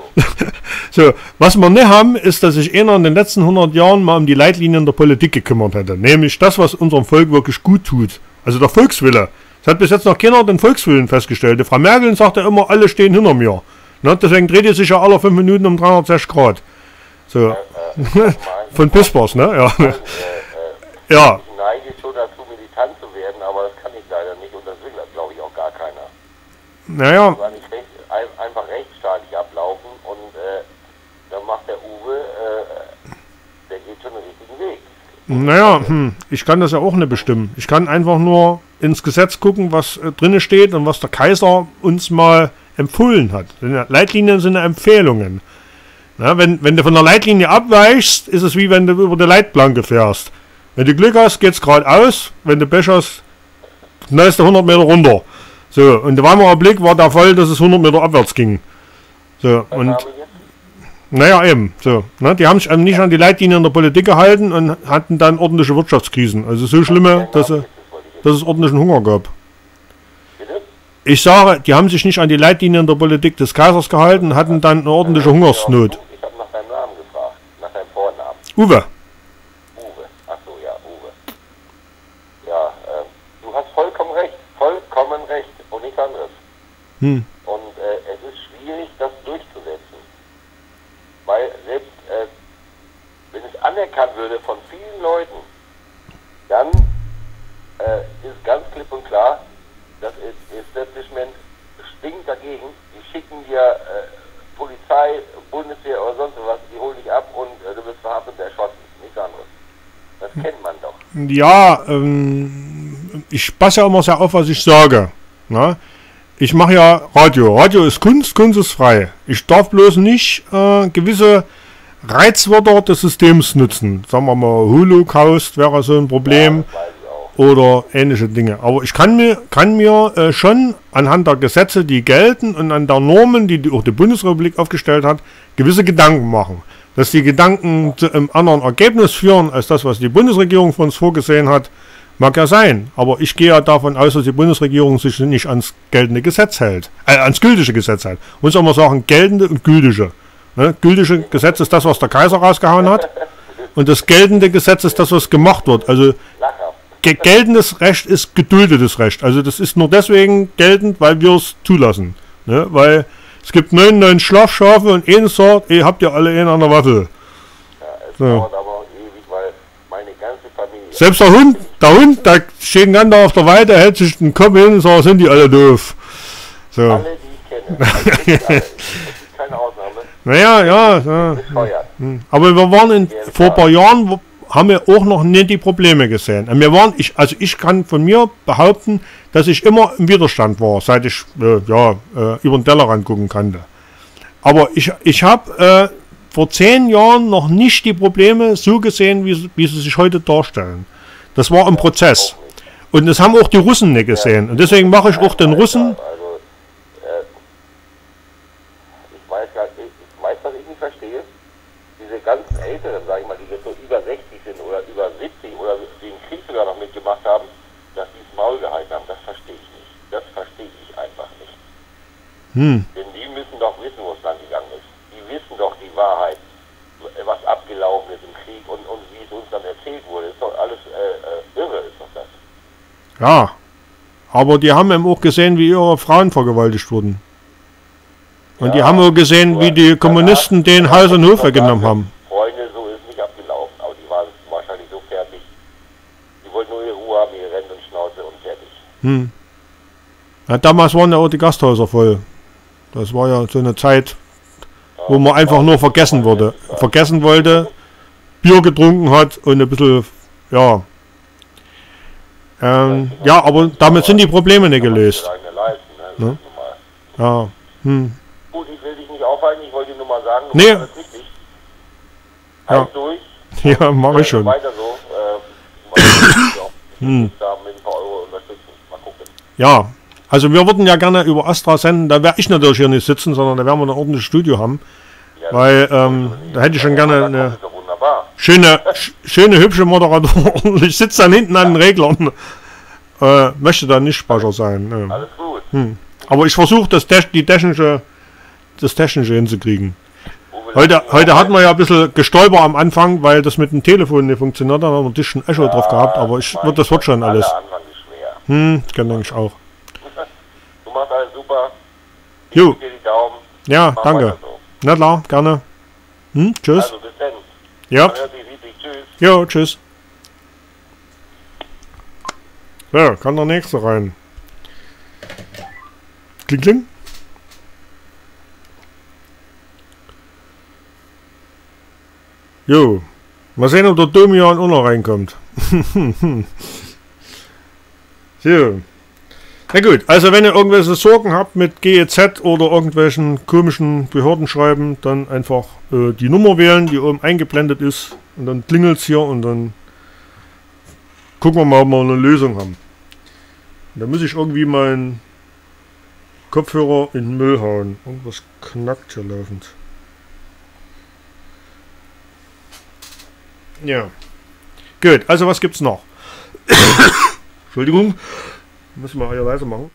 So, was wir nicht haben, ist, dass sich einer in den letzten hundert Jahren mal um die Leitlinien der Politik gekümmert hätte. Nämlich das, was unserem Volk wirklich gut tut. Also der Volkswille. Es hat bis jetzt noch keiner den Volkswillen festgestellt. Die Frau Merkel sagt ja immer, alle stehen hinter mir. Ne? Deswegen dreht ihr sich ja alle fünf Minuten um dreihundertsechzig Grad. So. Äh, äh, Von Pispers, ne? Ja. Äh, äh, ja. Ich neige schon dazu, militant zu werden, aber das kann ich leider nicht und das will, glaube ich, auch gar keiner. Naja. Also eigentlich recht, ein, einfach rechtsstaatlich ablaufen und äh, dann macht der Uwe, äh, der geht schon den richtigen Weg. Naja, hm, ich kann das ja auch nicht bestimmen. Ich kann einfach nur ins Gesetz gucken, was äh, drin steht und was der Kaiser uns mal empfohlen hat. Denn Leitlinien sind ja Empfehlungen. Na, wenn, wenn du von der Leitlinie abweichst, ist es wie wenn du über die Leitplanke fährst. Wenn du Glück hast, geht's geradeaus. Wenn du Pech hast, knallst du hundert Meter runter. So, und der warme Blick war der Fall, dass es hundert Meter abwärts ging. So, Was und habe ich jetzt? naja, eben, so. Ne, die haben sich eben nicht an die Leitlinien der Politik gehalten und hatten dann ordentliche Wirtschaftskrisen. Also so schlimme, dass, sie, dass es ordentlichen Hunger gab. Bitte? Ich sage, die haben sich nicht an die Leitlinien der Politik des Kaisers gehalten und hatten dann eine ordentliche Hungersnot. Ich habe nach deinem Namen gefragt, nach deinem Vornamen. Uwe. Uwe, ach so, ja, Uwe. Ja, ähm, du hast vollkommen recht, vollkommen recht und nichts anderes. Hm. Und äh, es ist schwierig, das durchzusetzen. Weil selbst, äh, wenn es anerkannt würde von vielen Leuten, dann äh, ist ganz klipp und klar, das Establishment stinkt dagegen. Die schicken dir äh, Polizei, Bundeswehr oder sonst was, die holen dich ab und äh, du wirst verhaftet und erschossen. Nichts anderes. Das kennt man doch. Ja, ähm, ich passe ja immer sehr auf, was ich sage. Ne? Ich mache ja Radio. Radio ist Kunst, Kunst ist frei. Ich darf bloß nicht äh, gewisse Reizwörter des Systems nutzen. Sagen wir mal, Holocaust wäre so ein Problem. Ja, Oder ähnliche Dinge. Aber ich kann mir, kann mir äh, schon anhand der Gesetze, die gelten und an der Normen, die, die auch die Bundesrepublik aufgestellt hat, gewisse Gedanken machen. Dass die Gedanken zu einem anderen Ergebnis führen, als das, was die Bundesregierung für uns vorgesehen hat, mag ja sein. Aber ich gehe ja davon aus, dass die Bundesregierung sich nicht ans geltende Gesetz hält. Äh, ans gültige Gesetz hält. Muss auch mal sagen, geltende und gültige. Ne? Gültige Gesetz ist das, was der Kaiser rausgehauen hat. Und das geltende Gesetz ist das, was gemacht wird. Also geltendes Recht ist geduldetes Recht. Also das ist nur deswegen geltend, weil wir es zulassen. Ne? Weil es gibt neunundneunzig Schlafschafe und einen sagt, ihr habt ja alle einen an der Waffel. Ja, es So. dauert aber auch ewig, weil meine ganze Familie... Selbst der Hund, der Hund, der steht ein ganz auf der Weide, hält sich den Kopf hin und sagt, sind die alle doof. So. Alle, die ich kenne. Also wirklich alle. Es gibt keine Ausnahme. Naja, ja. ja. Bescheuert. Aber wir waren in, vor ein paar Jahren, wo- haben wir auch noch nicht die Probleme gesehen. Und wir waren, ich, also ich kann von mir behaupten, dass ich immer im Widerstand war, seit ich äh, ja, äh, über den Tellerrand gucken konnte. Aber ich, ich habe äh, vor zehn Jahren noch nicht die Probleme so gesehen, wie, sie- wie sie sich heute darstellen. Das war ein Prozess. Und das haben auch die Russen nicht gesehen. Und deswegen mache ich auch den Russen. Also, äh, ich weiß gar nicht, ich weiß, was ich nicht verstehe. Diese ganzen Älteren, sag ich mal, die jetzt so über sechzig sind oder über siebzig oder den Krieg sogar noch mitgemacht haben, dass die das Maul gehalten haben, das verstehe ich nicht. Das verstehe ich einfach nicht. Hm. Denn die müssen doch wissen, wo es lang gegangen ist. Die wissen doch die Wahrheit, was abgelaufen ist im Krieg und, und wie es uns dann erzählt wurde. Ist doch alles äh, äh, irre, ist doch das. Ja. Aber die haben eben auch gesehen, wie ihre Frauen vergewaltigt wurden. Und die Ja, haben auch gesehen, wie die Kommunisten den Haus und Hof weggenommen haben. Freunde, so ist nicht abgelaufen, aber die waren wahrscheinlich so fertig. Die wollten nur ihre Ruhe haben, ihre Rente und Schnauze und fertig. Hm. Ja, damals waren ja auch die Gasthäuser voll. Das war ja so eine Zeit, wo man einfach nur vergessen wurde. Vergessen wollte, Bier getrunken hat und ein bisschen, ja. Ähm, ja, aber damit sind die Probleme nicht gelöst. Kann man sich alleine leisten, ne? Das Ne? ist normal. Ja. Hm. aufhalten, ich wollte dir nur mal sagen, du Nee. machst alles richtig. Ja. Halt durch. Ja, mache ich schon. Weiter so. Äh, hm. Da mit ein paar Euro unterstützen. Mal gucken. Ja, also wir würden ja gerne über Astra senden, da werde ich natürlich hier nicht sitzen, sondern da werden wir ein ordentliches Studio haben. Ja, Weil ähm, da hätte ich schon gerne das eine ist doch wunderbar. schöne, sch schöne, hübsche Moderatorin. Und ich sitze dann hinten an den Reglern. Äh, möchte da nicht Sprecher sein. Ne. Alles gut. Hm. Aber ich versuche das, die technische, das Technische hinzukriegen. Heute, heute hatten wir ja ein bisschen Gestolper am Anfang, weil das mit dem Telefon nicht funktioniert. Da haben wir ein bisschen Echo drauf gehabt, aber ich, wird, das wird schon alles. Anfang ist schwer. Hm, kann denke ich auch. Du machst alles super. Ich Jo. drück dir die Daumen. Ja, Mach danke. weiter so. Na klar, gerne. Hm, tschüss. Also bis dann. Ja, Man hört sich, sieht sich. Tschüss. jo, tschüss. Ja, kann der nächste rein. Kling, kling. Jo, mal sehen, ob der Domian auch noch reinkommt. So. Na gut, also wenn ihr irgendwelche Sorgen habt mit G E Z oder irgendwelchen komischen Behördenschreiben, dann einfach äh, die Nummer wählen, die oben eingeblendet ist. Und dann klingelt es hier und dann gucken wir mal, ob wir eine Lösung haben. Da muss ich irgendwie meinen Kopfhörer in den Müll hauen. Irgendwas knackt hier laufend. Ja. Gut, also was gibt's noch? Entschuldigung. Müssen wir hier leise machen.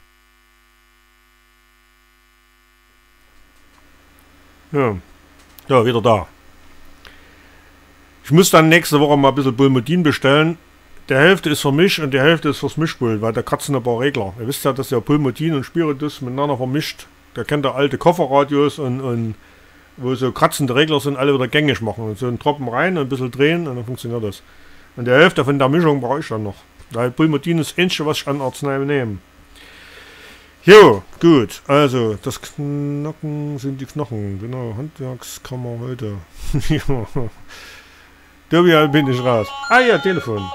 Ja. Ja, wieder da. Ich muss dann nächste Woche mal ein bisschen Bulmodin bestellen. Der Hälfte ist für mich und die Hälfte ist fürs Mischpult, weil da kratzen ein paar Regler. Ihr wisst ja, dass ja Bulmodin und Spiritus miteinander vermischt. Der kennt der alte Kofferradios und, und wo so kratzende Regler sind, alle wieder gängig machen. Und so einen Tropfen rein und ein bisschen drehen und dann funktioniert das. Und die Hälfte von der Mischung brauche ich dann noch. Weil Bulmodin ist das Einzige, was ich an Arznei nehme. Jo, gut. Also, das Knacken sind die Knochen. Genau, Handwerkskammer heute. Ja. Tobian bin ich raus. Ah ja, Telefon.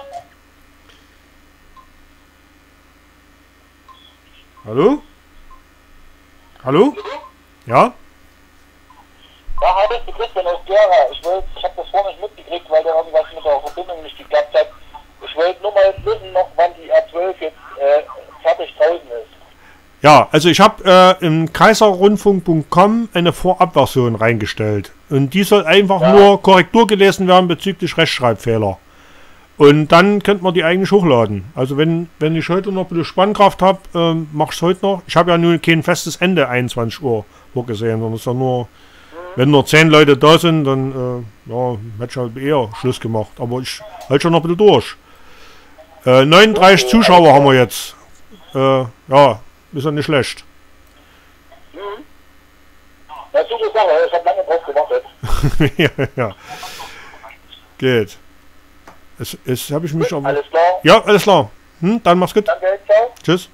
Hallo? Hallo? Ja? Ja, hallo, ich bin Christian aus Gera. Ich wollte, ich habe das vorhin nicht mitgekriegt, weil da irgendwas mit der Verbindung nicht geklappt hat. Ich wollte nur mal wissen, noch wann die R zwölf jetzt äh, fertig draußen ist. Ja, also ich habe äh, im kaiserrundfunk punkt com eine Vorabversion reingestellt. Und die soll einfach Ja. nur Korrektur gelesen werden bezüglich Rechtschreibfehler. Und dann könnte man die eigentlich hochladen. Also wenn, wenn ich heute noch ein bisschen Spannkraft habe, ähm, mache ich es heute noch. Ich habe ja nun kein festes Ende einundzwanzig Uhr vorgesehen, sondern es ist ja nur, wenn nur zehn Leute da sind, dann äh, ja, hätte ich halt eher Schluss gemacht. Aber ich halte schon noch ein bisschen durch. Äh, neununddreißig Zuschauer haben wir jetzt. Äh, ja, ist ja nicht schlecht. Mhm. Ja, super Sache, ich habe lange drauf gewartet. ja, ja. Geht. Es, es habe ich mich aber. Alles klar, Ja, alles klar. Hm, dann mach's gut. danke, ciao. Tschüss.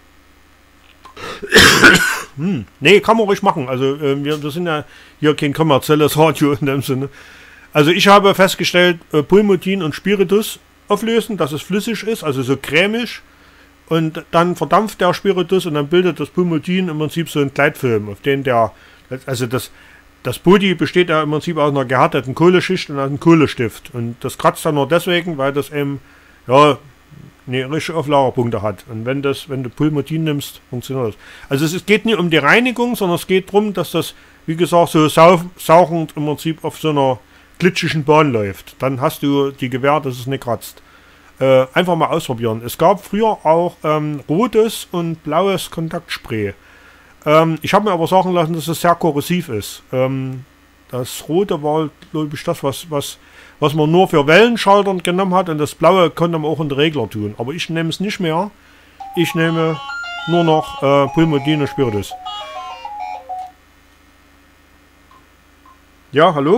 hm, nee, kann man ruhig machen. Also äh, wir, wir sind ja hier kein kommerzielles Radio in dem Sinne. Also ich habe festgestellt, äh, Bulmodin und Spiritus auflösen, dass es flüssig ist, also so cremig. Und dann verdampft der Spiritus und dann bildet das Bulmodin im Prinzip so einen Gleitfilm, auf den der, also das, das Body besteht ja im Prinzip aus einer gehärteten Kohleschicht und aus einem Kohlestift. Und das kratzt dann nur deswegen, weil das eben, ja, eine richtige Auflagerpunkte hat. Und wenn das, wenn du Bulmodin nimmst, funktioniert das. Also es geht nicht um die Reinigung, sondern es geht darum, dass das, wie gesagt, so sau sauchend im Prinzip auf so einer glitschigen Bahn läuft. Dann hast du die Gewähr, dass es nicht kratzt. Äh, einfach mal ausprobieren. Es gab früher auch ähm, rotes und blaues Kontaktspray. Ähm, ich habe mir aber sagen lassen, dass es sehr korrosiv ist. Ähm, das rote war, glaube ich, das, was, was, was man nur für Wellenschaltern genommen hat, und das blaue konnte man auch in den Regler tun. Aber ich nehme es nicht mehr. Ich nehme nur noch äh, Bulmodin und Spiritus. Ja, hallo?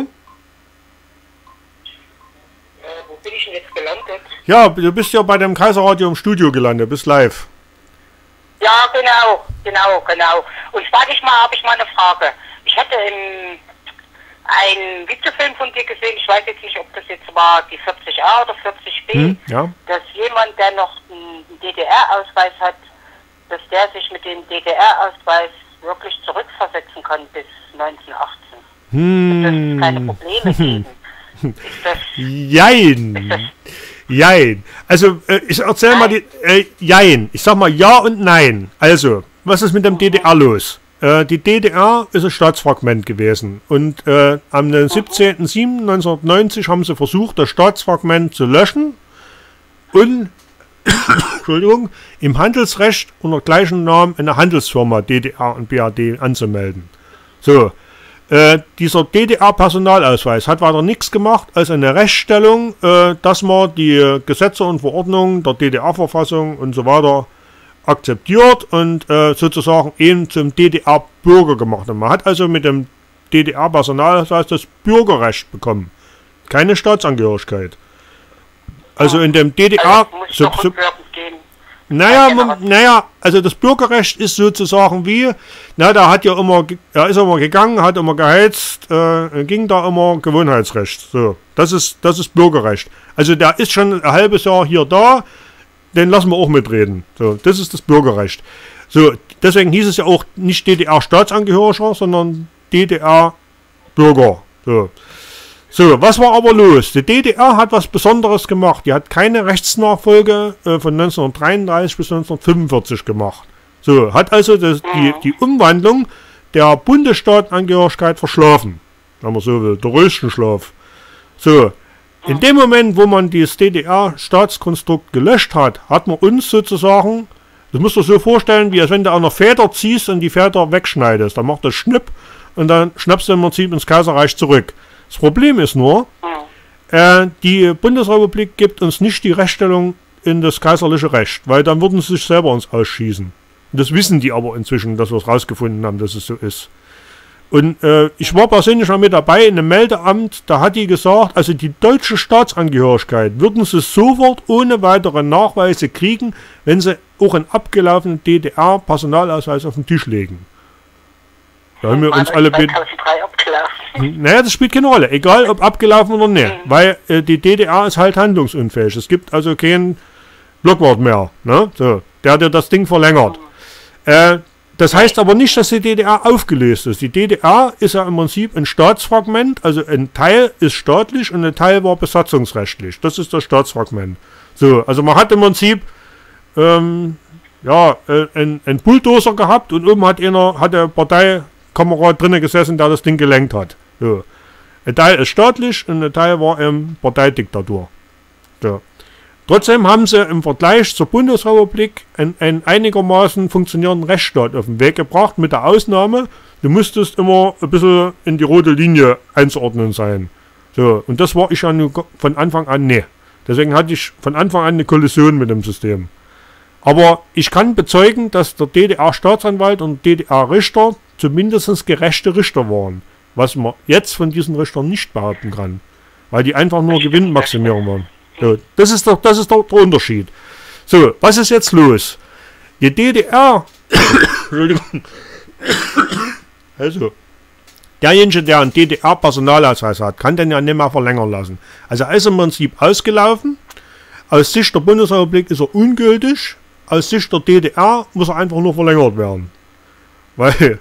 Wo bin ich denn jetzt gelandet? Ja, du bist ja bei dem Kaiserradio im Studio gelandet, bist live. Ja, genau, genau, genau. Und frage ich mal, habe ich mal eine Frage. Ich hatte in einen Witzefilm von dir gesehen, ich weiß jetzt nicht, ob das jetzt war die vierzig a oder vierzig b, Hm, ja. dass jemand, der noch einen D D R-Ausweis hat, dass der sich mit dem D D R-Ausweis wirklich zurückversetzen kann bis neunzehnhundertachtzehn. Hm. Dass es keine Probleme geben. Ist das, Jein. ist das, Jein. Also, äh, ich erzähl mal die. Äh, jein. Ich sag mal ja und nein. Also, was ist mit dem D D R los? Äh, die D D R ist ein Staatsfragment gewesen. Und äh, am siebzehnten siebten neunzehnhundertneunzig haben sie versucht, das Staatsfragment zu löschen und Entschuldigung, im Handelsrecht unter gleichem Namen eine Handelsfirma D D R und B R D anzumelden. So, äh, dieser D D R-Personalausweis hat weiter nichts gemacht als eine Rechtsstellung, äh, dass man die Gesetze und Verordnungen der D D R-Verfassung und so weiter akzeptiert und äh, sozusagen eben zum D D R-Bürger gemacht hat. Man hat also mit dem D D R-Personalausweis das Bürgerrecht bekommen, keine Staatsangehörigkeit. Also in dem D D R... also muss so, doch so, rückwirkend gehen. naja, Ja, man, naja, also das Bürgerrecht ist sozusagen wie, na, da hat ja immer, ge- er ist immer gegangen, hat immer geheizt, äh, ging da immer Gewohnheitsrecht. So, das ist, das ist Bürgerrecht. Also der ist schon ein halbes Jahr hier da, den lassen wir auch mitreden. So, das ist das Bürgerrecht. So, deswegen hieß es ja auch nicht D D R-Staatsangehöriger, sondern D D R-Bürger. So. So, was war aber los? Die D D R hat was Besonderes gemacht. Die hat keine Rechtsnachfolge äh, von neunzehnhundertdreiunddreißig bis neunzehnhundertfünfundvierzig gemacht. So, hat also das, die, die Umwandlung der Bundesstaatsangehörigkeit verschlafen. Wenn man so will, der Röschenschlaf. So, in dem Moment, wo man das D D R-Staatskonstrukt gelöscht hat, hat man uns sozusagen, das musst du dir so vorstellen, wie als wenn du an einer Feder ziehst und die Feder wegschneidest. Dann macht das Schnipp und dann schnappst du im Prinzip ins Kaiserreich zurück. Das Problem ist nur, äh, die Bundesrepublik gibt uns nicht die Rechtsstellung in das kaiserliche Recht, weil dann würden sie sich selber uns ausschießen. Und das wissen die aber inzwischen, dass wir es rausgefunden haben, dass es so ist. Und äh, ich war persönlich mal mit dabei in einem Meldeamt, da hat die gesagt, also die deutsche Staatsangehörigkeit würden sie sofort ohne weitere Nachweise kriegen, wenn sie auch einen abgelaufenen D D R-Personalausweis auf den Tisch legen. Da haben wir uns alle bitte. zweitausenddrei abgelaufen. Naja, das spielt keine Rolle, egal ob abgelaufen oder nicht, mhm. weil äh, die D D R ist halt handlungsunfähig. Es gibt also kein Blockwort mehr, ne? So, der dir das Ding verlängert. Mhm. Äh, das heißt aber nicht, dass die D D R aufgelöst ist. Die D D R ist ja im Prinzip ein Staatsfragment, also ein Teil ist staatlich und ein Teil war besatzungsrechtlich. Das ist das Staatsfragment. So, also man hat im Prinzip ähm, ja, äh, ein, ein Bulldozer gehabt und oben hat einer, hat der Parteikamerad drinnen gesessen, der das Ding gelenkt hat. So. Ein Teil ist staatlich und ein Teil war im Parteidiktatur. So. Trotzdem haben sie im Vergleich zur Bundesrepublik einen, einen einigermaßen funktionierenden Rechtsstaat auf den Weg gebracht, mit der Ausnahme, du musstest immer ein bisschen in die rote Linie einzuordnen sein. So, und das war ich ja von Anfang an nicht. Deswegen hatte ich von Anfang an eine Kollision mit dem System. Aber ich kann bezeugen, dass der D D R-Staatsanwalt und D D R-Richter zumindest gerechte Richter waren. Was man jetzt von diesen Richtern nicht behaupten kann. Weil die einfach nur Gewinnmaximierung waren. So, das ist, doch, das ist doch der Unterschied. So, was ist jetzt los? Die D D R... Entschuldigung. Also, derjenige, der einen D D R-Personalausweis hat, kann den ja nicht mehr verlängern lassen. Also er ist im Prinzip ausgelaufen. Aus Sicht der Bundesrepublik ist er ungültig. Aus Sicht der D D R muss er einfach nur verlängert werden. Weil...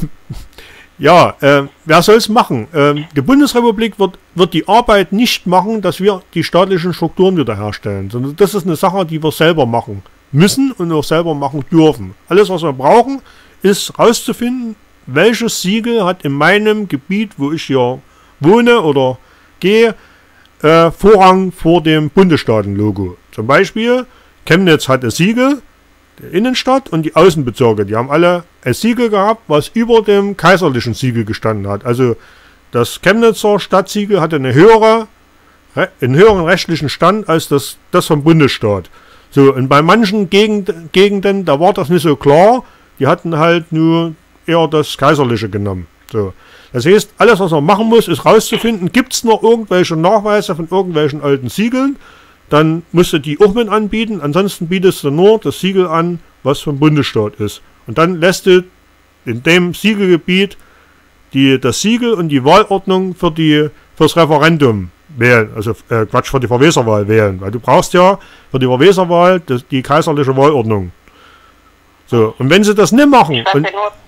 Ja, äh, wer soll es machen? Ähm, die Bundesrepublik wird, wird die Arbeit nicht machen, dass wir die staatlichen Strukturen wiederherstellen, sondern das ist eine Sache, die wir selber machen müssen und auch selber machen dürfen. Alles, was wir brauchen, ist herauszufinden, welches Siegel hat in meinem Gebiet, wo ich hier wohne oder gehe, äh, Vorrang vor dem Bundesstaatenlogo. Zum Beispiel, Chemnitz hat ein Siegel, der Innenstadt und die Außenbezirke, die haben alle ein Siegel gehabt, was über dem kaiserlichen Siegel gestanden hat. Also das Chemnitzer Stadtsiegel hatte eine höhere, einen höheren rechtlichen Stand als das, das vom Bundesstaat. So, und bei manchen Gegend, Gegenden, da war das nicht so klar, die hatten halt nur eher das Kaiserliche genommen. So. Das heißt, alles, was man machen muss, ist rauszufinden, gibt es noch irgendwelche Nachweise von irgendwelchen alten Siegeln, dann musst du die auch mit anbieten, ansonsten bietest du nur das Siegel an, was vom Bundesstaat ist. Und dann lässt du in dem Siegelgebiet die, das Siegel und die Wahlordnung für die, fürs Referendum wählen, also äh, Quatsch, für die Verweserwahl wählen, weil du brauchst ja für die Verweserwahl das, die kaiserliche Wahlordnung. So, und wenn sie das nicht machen, Ich weiß und, ja nur,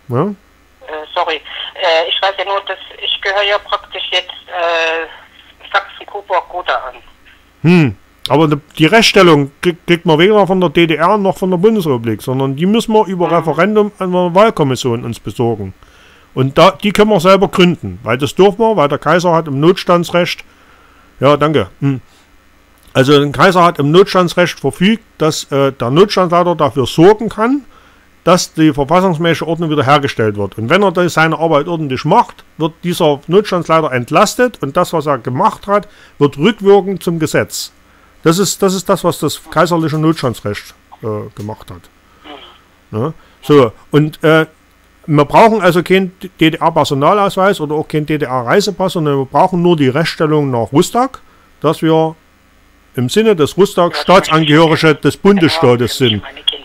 Ja? Äh, sorry, äh, ich weiß ja nur, dass ich gehöre ja praktisch jetzt äh, Sachsen-Coburg-Gotha an. Hm. Aber die Rechtsstellung kriegt, kriegt man weder von der D D R noch von der Bundesrepublik, sondern die müssen wir über Referendum an der Wahlkommission uns besorgen. Und da, die können wir selber gründen, weil das dürfen wir, weil der Kaiser hat im Notstandsrecht, ja danke, hm. also der Kaiser hat im Notstandsrecht verfügt, dass äh, der Notstandsleiter dafür sorgen kann, dass die verfassungsmäßige Ordnung wiederhergestellt wird. Und wenn er das seine Arbeit ordentlich macht, wird dieser Notstandsleiter entlastet und das, was er gemacht hat, wird rückwirkend zum Gesetz. Das ist, das ist das, was das kaiserliche Notstandsrecht äh, gemacht hat. Ja, so, und äh, wir brauchen also keinen D D R-Personalausweis oder auch keinen D D R-Reisepass, sondern wir brauchen nur die Rechtsstellung nach Rustag, dass wir im Sinne des Rustag Staatsangehörige des Bundesstaates sind.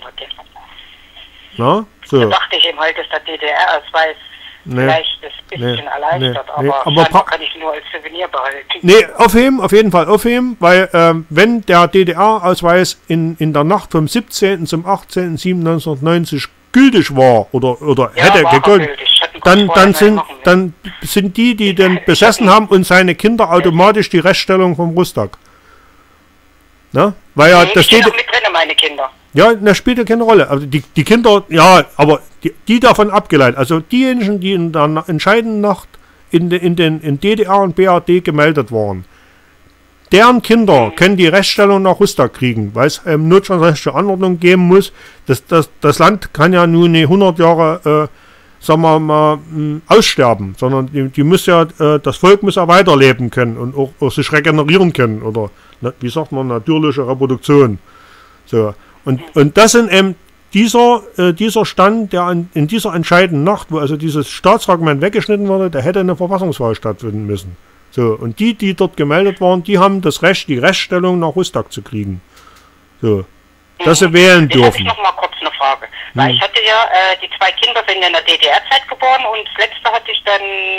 Na, so. Da dachte ich eben halt, dass der D D R-Ausweis Nee, vielleicht das bisschen nee, erleichtert, nee, aber, nee, aber kann ich nur als Souvenir behalten. Nee, aufheben, auf jeden Fall aufheben, weil ähm, wenn der D D R-Ausweis in, in der Nacht vom siebzehnten zum achtzehnten siebten neunzehnhundertneunzig gültig war oder, oder Ja, hätte war gegolten, gültig. Hätten kurz dann, vorher dann, sind, machen müssen. dann sind die, die den besessen haben und seine Kinder automatisch die Rechtsstellung vom Rustag. Na? Weil ja Nee, das ich stehe D D noch mit drin, meine Kinder. Ja, das spielt ja keine Rolle. Also die, die Kinder, ja, aber die, die davon abgeleitet, also diejenigen, die in der na- entscheidenden Nacht in, de, in den in D D R und B R D gemeldet waren, deren Kinder Mhm. können die Rechtsstellung nach Rustag kriegen, weil es ähm, notstandsrechtliche Anordnung geben muss. Das, das, das Land kann ja nun nicht hundert Jahre, äh, sagen wir mal, mh, aussterben, sondern die, die muss ja, äh, das Volk muss ja weiterleben können und auch, auch sich regenerieren können oder, na, wie sagt man, natürliche Reproduktion. So. Und, und das sind eben dieser, äh, dieser Stand, der an, in dieser entscheidenden Nacht, wo also dieses Staatsfragment weggeschnitten wurde, da hätte eine Verfassungswahl stattfinden müssen. So, und die, die dort gemeldet waren, die haben das Recht, die Rechtsstellung nach Rustag zu kriegen. So, dass sie wählen Ich habe dürfen. noch mal kurz eine Frage. Weil Hm. ich hatte ja, äh, die zwei Kinder sind in der D D R-Zeit geboren und das letzte hatte ich dann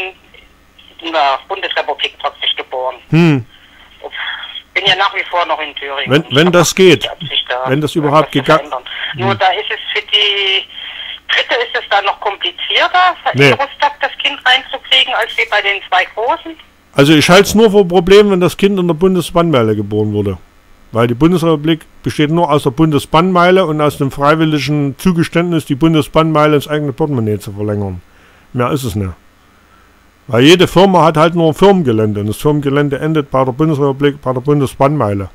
in der Bundesrepublik praktisch geboren. Hm, Bin ja nach wie vor noch in Thüringen. Wenn- Ich wenn hab das auch nicht geht. die Absicht, da Wenn das überhaupt irgendwas zu gega- verändern. Nur da ist es für die Dritte ist es dann noch komplizierter, Nee. in Rustag das Kind reinzukriegen, als wie bei den zwei Großen. also ich halte es nur für ein Problem, wenn das Kind in der Bundesbannmeile geboren wurde. Weil die Bundesrepublik besteht nur aus der Bundesbannmeile und aus dem freiwilligen Zugeständnis, die Bundesbannmeile ins eigene Portemonnaie zu verlängern. Mehr ist es nicht. Weil jede Firma hat halt nur ein Firmengelände und das Firmengelände endet bei der Bundesrepublik, bei der Bundesbannmeile.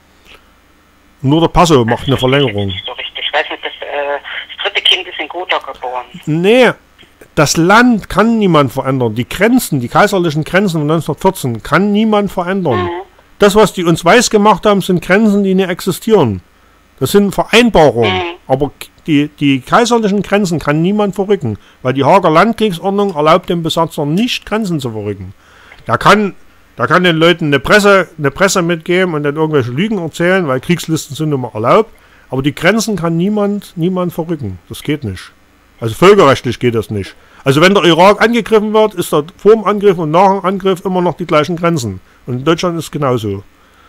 Und nur der Passo macht eine Verlängerung. Nicht so richtig. Ich weiß nicht, das, äh, das dritte Kind ist in Gotha geboren. Nee, das Land kann niemand verändern. Die Grenzen, die kaiserlichen Grenzen von neunzehnhundertvierzehn kann niemand verändern. Mhm. Das, was die uns weiß gemacht haben, sind Grenzen, die nicht existieren. Das sind Vereinbarungen. Mhm. Aber die, die kaiserlichen Grenzen kann niemand verrücken, weil die Haager Landkriegsordnung erlaubt dem Besatzer nicht, Grenzen zu verrücken. Da kann, da kann den Leuten eine Presse, eine Presse mitgeben und dann irgendwelche Lügen erzählen, weil Kriegslisten sind immer erlaubt. Aber die Grenzen kann niemand, niemand verrücken. Das geht nicht. Also völkerrechtlich geht das nicht. Also wenn der Irak angegriffen wird, ist da vor dem Angriff und nach dem Angriff immer noch die gleichen Grenzen. Und in Deutschland ist es genauso.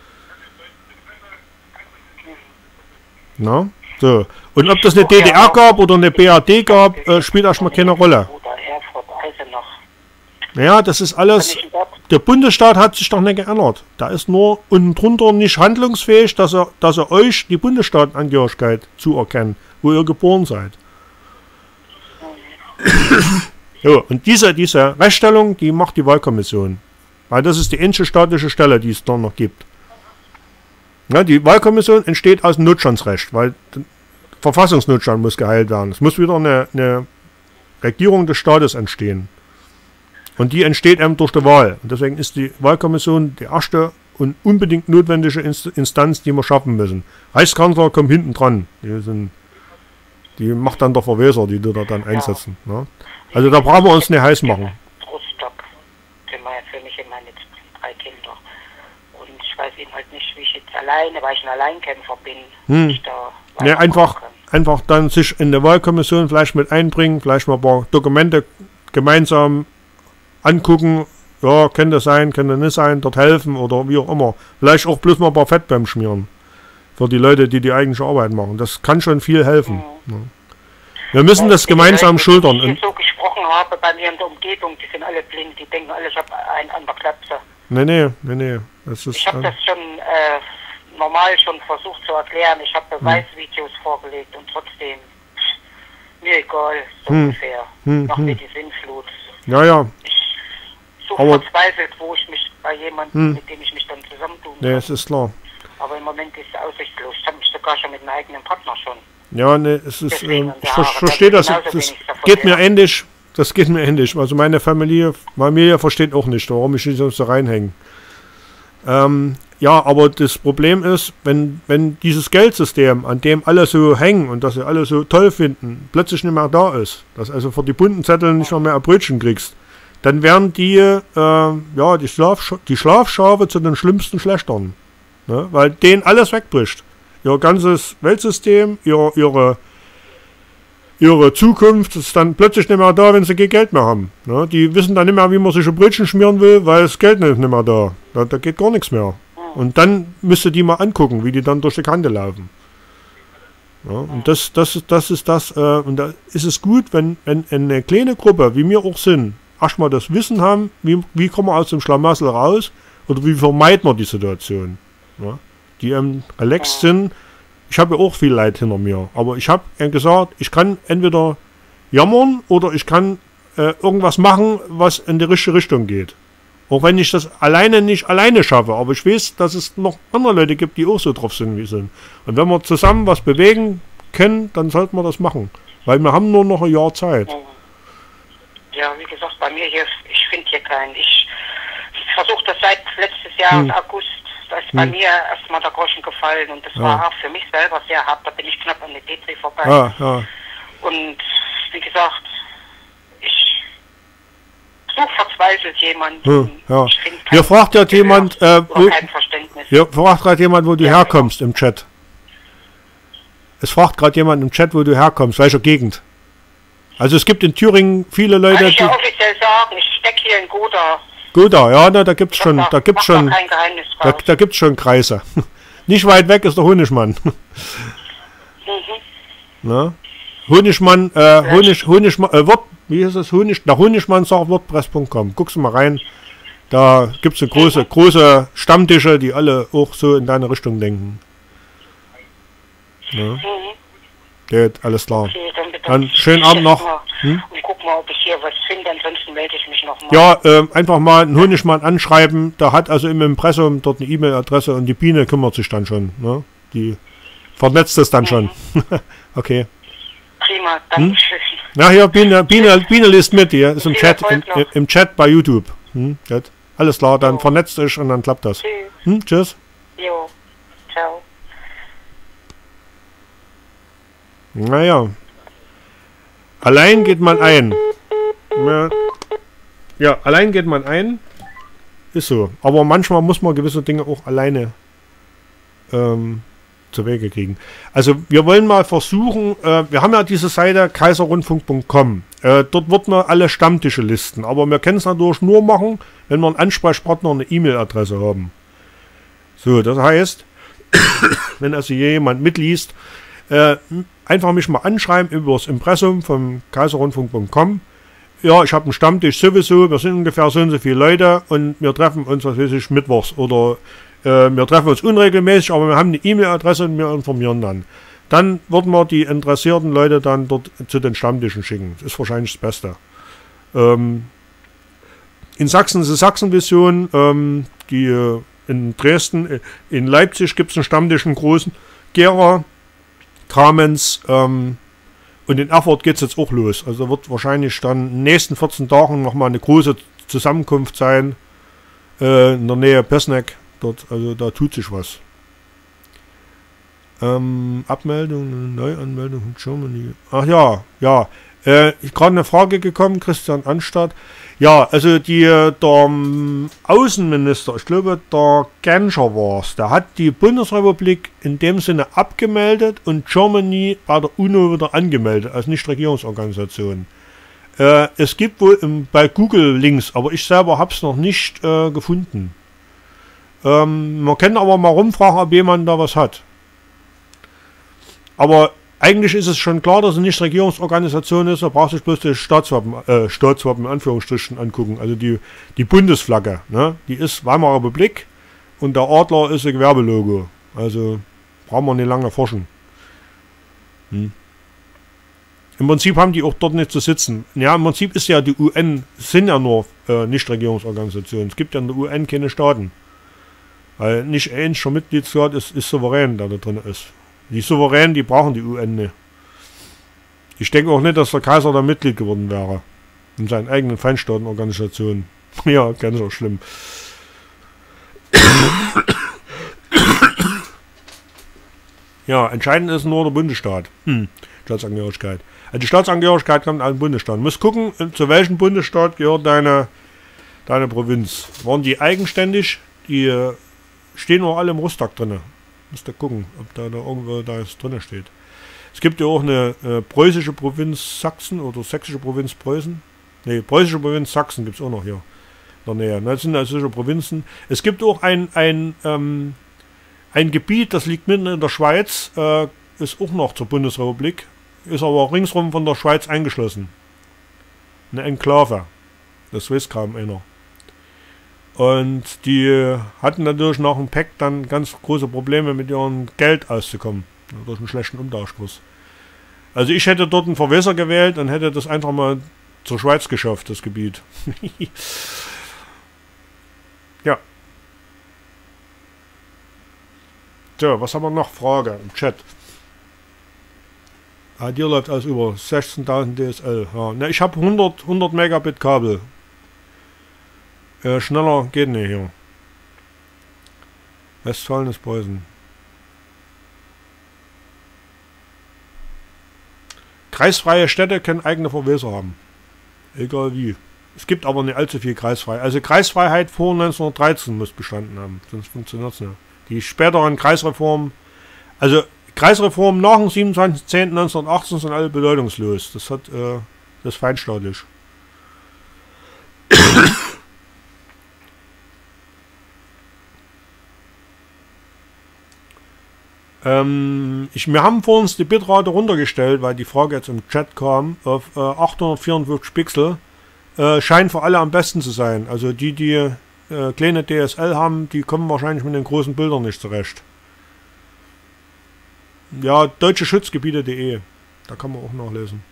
Na? So. Und ob das eine D D R gab oder eine B R D gab, äh, spielt erstmal keine Rolle. Oder Erfurt, Eisenach. Naja, das ist alles. Kann ich überhaupt- Der Bundesstaat hat sich doch nicht geändert. Da ist nur unten drunter nicht handlungsfähig, dass er, dass er euch die Bundesstaatenangehörigkeit zuerkennt, wo ihr geboren seid. So, und diese, diese Rechtsstellung, die macht die Wahlkommission. Weil das ist die einzige staatliche Stelle, die es da noch gibt. Ja, die Wahlkommission entsteht aus dem Notstandsrecht, weil der Verfassungsnotstand muss geheilt werden. Es muss wieder eine, eine Regierung des Staates entstehen. Und die entsteht eben durch die Wahl. Und deswegen ist die Wahlkommission die erste und unbedingt notwendige Inst- Instanz, die wir schaffen müssen. Reichskanzler kommt hinten dran. Die, sind, die macht dann der Verweser, die die da dann einsetzen. Ne? Also da brauchen wir uns nicht heiß machen. Rostock sind wir ja für mich immer jetzt drei Kinder. Und ich weiß eben halt nicht, wie ich jetzt alleine, weil ich ein Alleinkämpfer bin, Hm. ich da Ne, weiterkommen einfach, kann. einfach dann sich in der Wahlkommission vielleicht mit einbringen, vielleicht mal ein paar Dokumente gemeinsam angucken. Ja, könnte sein, könnte nicht sein, dort helfen oder wie auch immer. Vielleicht auch bloß mal ein paar Fett beim Schmieren. Für die Leute, die die eigentliche Arbeit machen. Das kann schon viel helfen. Ne? Wir müssen das gemeinsam schultern. Die Und so habe bei mir in der Umgebung, die sind alle blind, die denken alle, ich habe einen an der Klapse. Nee, nee, nee, nee. Das ist, Ich habe ähm, das schon äh, normal schon versucht zu erklären. Ich habe Beweisvideos vorgelegt und trotzdem pff, mir egal, so Hm. ungefähr. Hm, Nach hm. mir die Sinnflut. ja, ja. Ich suche Aber- verzweifelt, wo ich mich bei jemandem, Hm. mit dem ich mich dann zusammentun Nee, kann. es ist klar. Aber im Moment ist es aussichtslos. Ich habe mich sogar schon mit einem eigenen Partner schon. Ja, nee, es ist, Deswegen ähm, und ich ja, ver aber verstehe das das. ist genauso Das wenig davon, geht mir ja. ähnlich. Das geht mir ähnlich. Also meine Familie, Familie versteht auch nicht, warum ich nicht so reinhänge. Ähm, ja, aber das Problem ist, wenn, wenn dieses Geldsystem, an dem alle so hängen und das sie alle so toll finden, plötzlich nicht mehr da ist, dass also für die bunten Zettel nicht noch mehr ein Brötchen kriegst, dann werden die, äh, ja, die, Schlaf die Schlafschafe zu den schlimmsten Schlechtern. Ne? Weil denen alles wegbricht. Ihr ganzes Weltsystem, ihr, ihre, ihre Zukunft ist dann plötzlich nicht mehr da, wenn sie kein Geld mehr haben. Ne? Die wissen dann nicht mehr, wie man sich ein Brötchen schmieren will, weil das Geld ist nicht mehr da. Da, da geht gar nichts mehr. Und dann müsst ihr die mal angucken, wie die dann durch die Kante laufen. Ja, und das, das, das ist das, äh, und da ist es gut, wenn, wenn eine kleine Gruppe, wie wir auch sind, erstmal das Wissen haben, wie, wie kommen wir aus dem Schlamassel raus oder wie vermeiden wir die Situation. Ja, die ähm, relaxed sind. Ich habe ja auch viel Leid hinter mir, aber ich habe gesagt, ich kann entweder jammern oder ich kann äh, irgendwas machen, was in die richtige Richtung geht. Auch wenn ich das alleine nicht alleine schaffe, aber ich weiß, dass es noch andere Leute gibt, die auch so drauf sind wie sind. Und wenn wir zusammen was bewegen können, dann sollten wir das machen. Weil wir haben nur noch ein Jahr Zeit. Ja, wie gesagt, bei mir hier, ich finde hier keinen. Ich versuche das seit letztes Jahr Hm. im August. Da ist bei Hm. mir erstmal der Groschen gefallen und das Ja. war auch für mich selber sehr hart. Da bin ich knapp an der Petri vorbei. Ja, ja. Und wie gesagt, ich suche verzweifelt jemanden. Hm, ja. Ich find Hier kein fragt ja Gehör jemand, äh, wo, oder kein Verständnis. hier fragt gerade jemand, wo du Ja, herkommst im Chat. Es fragt gerade jemand im Chat, wo du herkommst, welcher Gegend. Also es gibt in Thüringen viele Kann Leute, ich die... ja offiziell sagen, ich stecke hier in Goda. Gut, ja, na, da gibt's schon, Mach da gibt's mach schon, kein Geheimnis da, raus. da gibt's schon Kreise. Nicht weit weg ist der Honigmann. Mhm. Ne? Honigmann, äh, Honig, Honigmann, äh, Wort, wie ist es, Honig, der Honigmann sagt wordpress punkt com. Guckst du mal rein. Da gibt es eine große, große Stammtische, die alle auch so in deine Richtung denken. Ne? Mhm. Geht, alles klar. Okay, dann, bitte. Dann schönen Abend noch. Hm? Und guck mal, ob ich hier was finde, ansonsten melde ich mich nochmal. Ja, äh, einfach mal einen Honigmann anschreiben. Der hat also im Impressum dort eine E-Mail-Adresse und die Biene kümmert sich dann schon. Ne? Die vernetzt es dann schon. Okay. Prima, danke schön. Na hier, Biene, Biene, Biene liest mit, die ist im Viel Chat, im, Erfolg noch. im Chat bei YouTube. Hm? Gut. Alles klar, dann vernetzt euch und dann klappt das. Tschüss. Hm? Tschüss. Jo, ciao. Naja. Allein geht man ein. Ja, ja, allein geht man ein. Ist so. Aber manchmal muss man gewisse Dinge auch alleine ähm, zu Wege kriegen. Also wir wollen mal versuchen, äh, wir haben ja diese Seite kaiserrundfunk punkt com. Äh, dort wird man alle Stammtische listen. Aber wir können es natürlich nur machen, wenn wir einen Ansprechpartner und eine E-Mail-Adresse haben. So, das heißt, wenn also hier jemand mitliest, äh, einfach mich mal anschreiben über das Impressum vom kaiserrundfunk punkt com. Ja, ich habe einen Stammtisch sowieso, wir sind ungefähr so und so viele Leute und wir treffen uns, was weiß ich, mittwochs oder äh, wir treffen uns unregelmäßig, aber wir haben eine E-Mail-Adresse und wir informieren dann. Dann würden wir die interessierten Leute dann dort zu den Stammtischen schicken. Das ist wahrscheinlich das Beste. Ähm, in Sachsen ist es Sachsenvision, ähm, die äh, in Dresden, äh, in Leipzig gibt es einen Stammtisch, einen großen, Gera, Kamenz, ähm, und in Erfurt geht es jetzt auch los. Also wird wahrscheinlich dann in den nächsten vierzehn Tagen nochmal eine große Zusammenkunft sein. Äh, in der Nähe Pesneck. Dort, also da tut sich was. Ähm, Abmeldung, Neuanmeldung von Germany. Ach ja, ja. Äh, gerade eine Frage gekommen, Christian Anstatt. Ja, also die, der ähm, Außenminister, ich glaube der Genscher war es, der hat die Bundesrepublik in dem Sinne abgemeldet und Germany bei der UNO wieder angemeldet, als Nichtregierungsorganisation. Äh, es gibt wohl im, bei Google Links, aber ich selber habe es noch nicht äh, gefunden. Ähm, man kann aber mal rumfragen, ob jemand da was hat. Aber eigentlich ist es schon klar, dass es nicht Regierungsorganisation ist, da braucht sich bloß das Staatswappen, äh, Staatswappen in Anführungsstrichen angucken. Also die, die Bundesflagge, ne? Die ist Weimarer Republik und der Adler ist ein Gewerbelogo. Also brauchen wir nicht lange forschen. Hm. Im Prinzip haben die auch dort nicht zu sitzen. Ja, im Prinzip ist ja die U N, sind ja nur äh, Nichtregierungsorganisationen. Es gibt ja in der U N keine Staaten. Weil nicht ein einziger Mitgliedsstaat ist, ist souverän, der da drin ist. Die Souveränen, die brauchen die U N nicht. Ich denke auch nicht, dass der Kaiser da Mitglied geworden wäre. In seinen eigenen Feinstaatenorganisationen. Ja, ganz auch schlimm. Ja, entscheidend ist nur der Bundesstaat. Hm, Staatsangehörigkeit. Also die Staatsangehörigkeit kommt an den Bundesstaat. Du musst gucken, zu welchem Bundesstaat gehört deine, deine Provinz. Waren die eigenständig? Die äh, stehen auch alle im Rustag drin. Müsst ihr gucken, ob da, da irgendwo da drin steht. Es gibt ja auch eine äh, preußische Provinz Sachsen oder sächsische Provinz Preußen. Ne, preußische Provinz Sachsen gibt es auch noch hier in der Nähe. Das sind also solche Provinzen. Es gibt auch ein, ein, ähm, ein Gebiet, das liegt mitten in der Schweiz, äh, ist auch noch zur Bundesrepublik, ist aber ringsrum von der Schweiz eingeschlossen. Eine Enklave. Das weiß kaum einer. Und die hatten natürlich nach dem Pack dann ganz große Probleme mit ihrem Geld auszukommen. Durch einen schlechten Umtauschkurs. Also ich hätte dort einen Verweser gewählt und hätte das einfach mal zur Schweiz geschafft, das Gebiet. Ja. So, was haben wir noch? Frage im Chat. Ah, dir läuft alles über sechzehntausend D S L. Ja, ne, ich habe hundert, hundert Megabit Kabel. Äh, schneller geht nicht hier. Westfalen ist Preußen. Kreisfreie Städte können eigene Verweser haben. Egal wie. Es gibt aber nicht allzu viel kreisfrei. Also Kreisfreiheit vor neunzehnhundertdreizehn muss bestanden haben. Sonst funktioniert es nicht. Die späteren Kreisreformen, also Kreisreformen nach dem siebenundzwanzigsten zehnten neunzehnhundertachtzehn sind alle bedeutungslos. Das hat äh, das ist feinstaatlich. ähm, ich, wir haben vor uns die Bitrate runtergestellt, weil die Frage jetzt im Chat kam, auf äh, achthundertvierundfünfzig Pixel. Äh, scheint für alle am besten zu sein. Also die, die äh, kleine D S L haben, die kommen wahrscheinlich mit den großen Bildern nicht zurecht. Ja, deutsche Schutzgebiete punkt de. Da kann man auch nachlesen.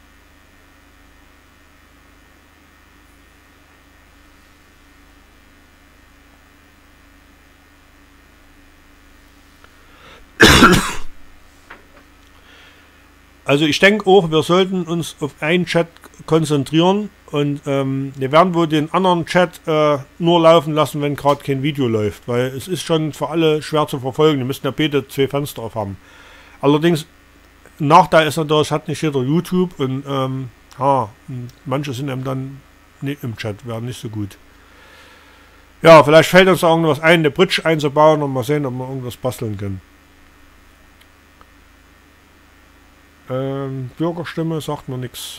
Also ich denke auch, wir sollten uns auf einen Chat konzentrieren und ähm, wir werden wohl den anderen Chat äh, nur laufen lassen, wenn gerade kein Video läuft, weil es ist schon für alle schwer zu verfolgen. Die müssen ja beide zwei Fenster auf haben. Allerdings, Nachteil ist natürlich, hat nicht jeder YouTube und ähm, ja, manche sind eben dann nicht im Chat, werden nicht so gut. Ja, vielleicht fällt uns da irgendwas ein, eine Bridge einzubauen und mal sehen, ob wir irgendwas basteln können. Ähm, Bürgerstimme sagt mir nichts.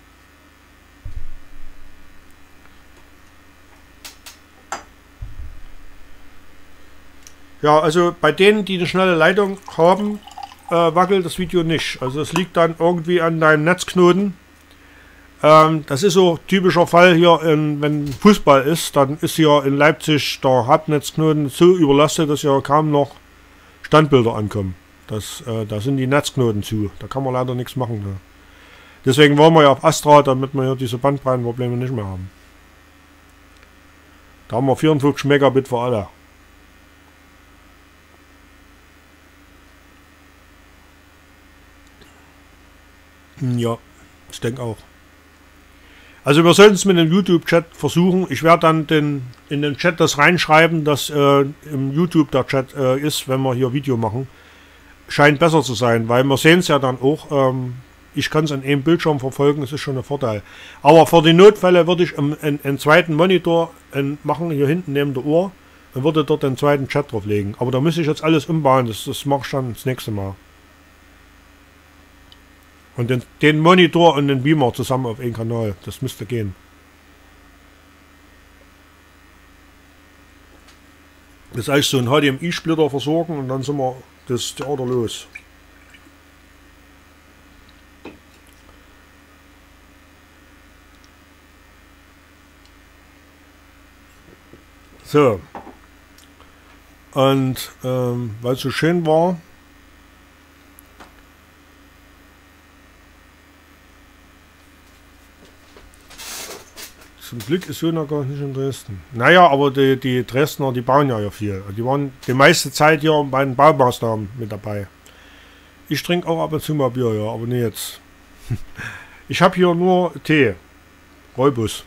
Ja, also bei denen, die eine schnelle Leitung haben, äh, wackelt das Video nicht. Also es liegt dann irgendwie an deinem Netzknoten. Ähm, das ist so typischer Fall hier, in, wenn Fußball ist, dann ist hier in Leipzig der Hauptnetzknoten so überlastet, dass hier kaum noch Standbilder ankommen. Das, äh, da sind die Netzknoten zu. Da kann man leider nichts machen. Ne? Deswegen wollen wir ja auf Astra, damit wir hier diese Bandbreitenprobleme nicht mehr haben. Da haben wir vierundfünfzig Megabit für alle. Ja, ich denke auch. Also wir sollten es mit dem YouTube-Chat versuchen. Ich werde dann den, in den Chat das reinschreiben, dass äh, im YouTube der Chat äh, ist, wenn wir hier Video machen. Scheint besser zu sein, weil wir sehen es ja dann auch. Ähm, ich kann es an einem Bildschirm verfolgen, das ist schon ein Vorteil. Aber für die Notfälle würde ich einen, einen, einen zweiten Monitor einen machen, hier hinten neben der Uhr, und würde dort den zweiten Chat drauflegen. Aber da müsste ich jetzt alles umbauen, das, das mache ich dann das nächste Mal. Und den, den Monitor und den Beamer zusammen auf einen Kanal, das müsste gehen. Das ist eigentlich so ein H D M I-Splitter versorgen und dann sind wir das Theater los. So. Und ähm, weil es so schön war, zum Glück ist Jona gar nicht in Dresden. Naja, aber die, die Dresdner, die bauen ja, ja viel. Die waren die meiste Zeit hier bei den Baumaßnahmen mit dabei. Ich trinke auch ab und zu mal Bier, ja, aber nicht jetzt. Ich habe hier nur Tee. Räubus.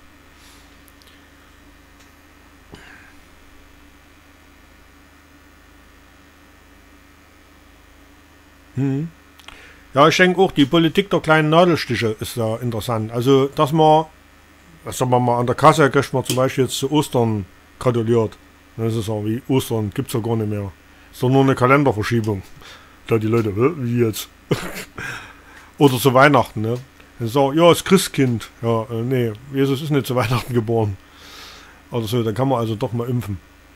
Hm. Ja, ich denke auch, die Politik der kleinen Nadelstiche ist da interessant. Also, dass man, sagen wir mal, an der Kasse kriegt man zum Beispiel jetzt zu Ostern gratuliert. Das ist ja wie Ostern, gibt es ja gar nicht mehr. Ist doch nur eine Kalenderverschiebung. Da die Leute, wie jetzt? Oder zu Weihnachten, ne? Dann sagen, ja, das Christkind. Ja, äh, nee, Jesus ist nicht zu Weihnachten geboren. Oder so, dann kann man also doch mal impfen.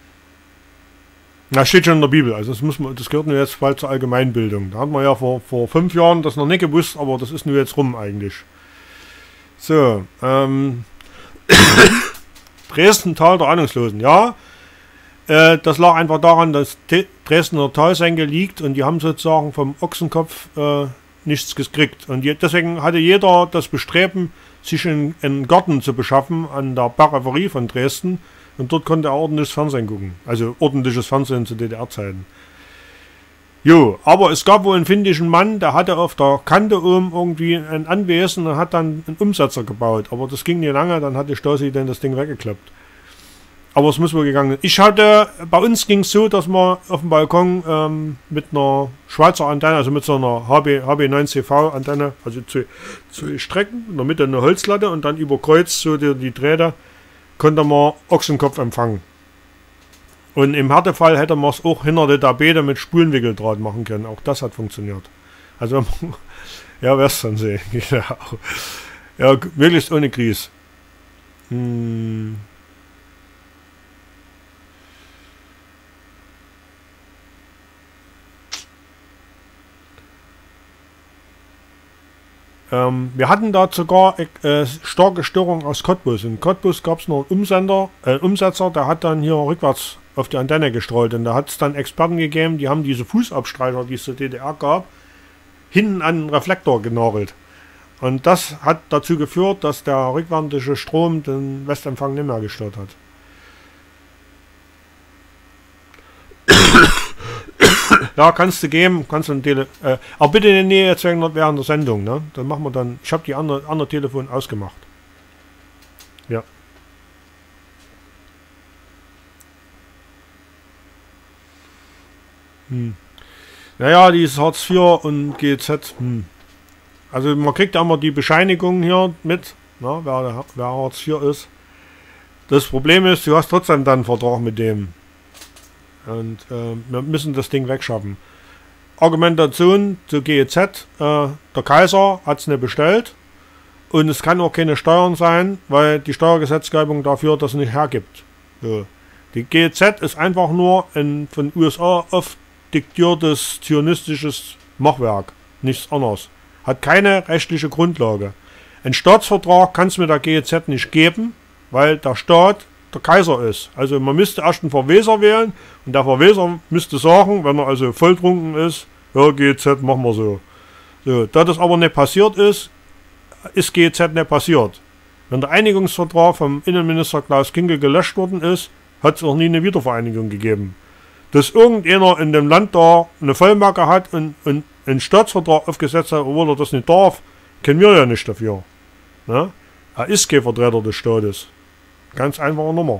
Das steht schon in der Bibel, also das, muss man, das gehört nur jetzt bald zur Allgemeinbildung. Da hat man ja vor, vor fünf Jahren das noch nicht gewusst, aber das ist nur jetzt rum eigentlich. So, ähm, Dresden, Tal der Ahnungslosen, ja. Äh, das lag einfach daran, dass Dresdner Talsenke liegt und die haben sozusagen vom Ochsenkopf äh, nichts gekriegt. Und je, deswegen hatte jeder das Bestreben, sich einen, einen Garten zu beschaffen an der Peripherie von Dresden. Und dort konnte er ordentliches Fernsehen gucken. Also ordentliches Fernsehen zu D D R-Zeiten. Jo, aber es gab wohl einen finnischen Mann, der hatte auf der Kante oben irgendwie ein Anwesen und hat dann einen Umsetzer gebaut. Aber das ging nicht lange, dann hat die Stasi dann das Ding weggeklappt. Aber es muss wohl gegangen sein. Ich hatte, bei uns ging es so, dass wir auf dem Balkon ähm, mit einer Schweizer Antenne, also mit so einer H B neun C V-Antenne, also zu, zu Strecken, in der Mitte eine Holzlatte und dann über Kreuz so die, die Drähte, konnte man Ochsenkopf empfangen. Und im Härtefall hätte man es auch hinter der Tapete mit Spulenwickeldraht machen können. Auch das hat funktioniert. Also, ja, wär's dann sehen. Ja, ja, möglichst ohne Grieß. Hm. Ähm, wir hatten da sogar äh, starke Störungen aus Cottbus. In Cottbus gab es noch einen Umsender, äh, Umsetzer, der hat dann hier rückwärts auf die Antenne gestrahlt. Und da hat es dann Experten gegeben, die haben diese Fußabstreicher, die es zur D D R gab, hinten an den Reflektor genagelt. Und das hat dazu geführt, dass der rückwärtige Strom den Westempfang nicht mehr gestört hat. Ja, kannst du geben, kannst du ein Tele... Äh, aber bitte in der Nähe jetzt während der Sendung, ne? Dann machen wir dann... Ich habe die andere, andere Telefon ausgemacht. Ja. Hm. Naja, dieses Hartz vier und G Z, hm. Also man kriegt ja immer die Bescheinigung hier mit, ne, wer, wer Hartz vier ist. Das Problem ist, du hast trotzdem dann einen Vertrag mit dem. Und äh, wir müssen das Ding wegschaffen. Argumentation zu G E Z, äh, der Kaiser hat es nicht bestellt und es kann auch keine Steuern sein, weil die Steuergesetzgebung dafür das nicht hergibt. So. Die G E Z ist einfach nur ein von U S A oft diktiertes zionistisches Machwerk, nichts anderes. Hat keine rechtliche Grundlage. Ein Staatsvertrag kann es mit der G E Z nicht geben, weil der Staat der Kaiser ist. Also man müsste erst einen Verweser wählen und der Verweser müsste sagen, wenn er also volltrunken ist, ja, G E Z machen wir so. So, da das aber nicht passiert ist, ist G E Z nicht passiert. Wenn der Einigungsvertrag vom Innenminister Klaus Kinkel gelöscht worden ist, hat es auch nie eine Wiedervereinigung gegeben. Dass irgendeiner in dem Land da eine Vollmacke hat und, und einen Staatsvertrag aufgesetzt hat, obwohl er das nicht darf, kennen wir ja nicht dafür. Ne? Er ist kein Vertreter des Staates. Ganz einfache Nummer.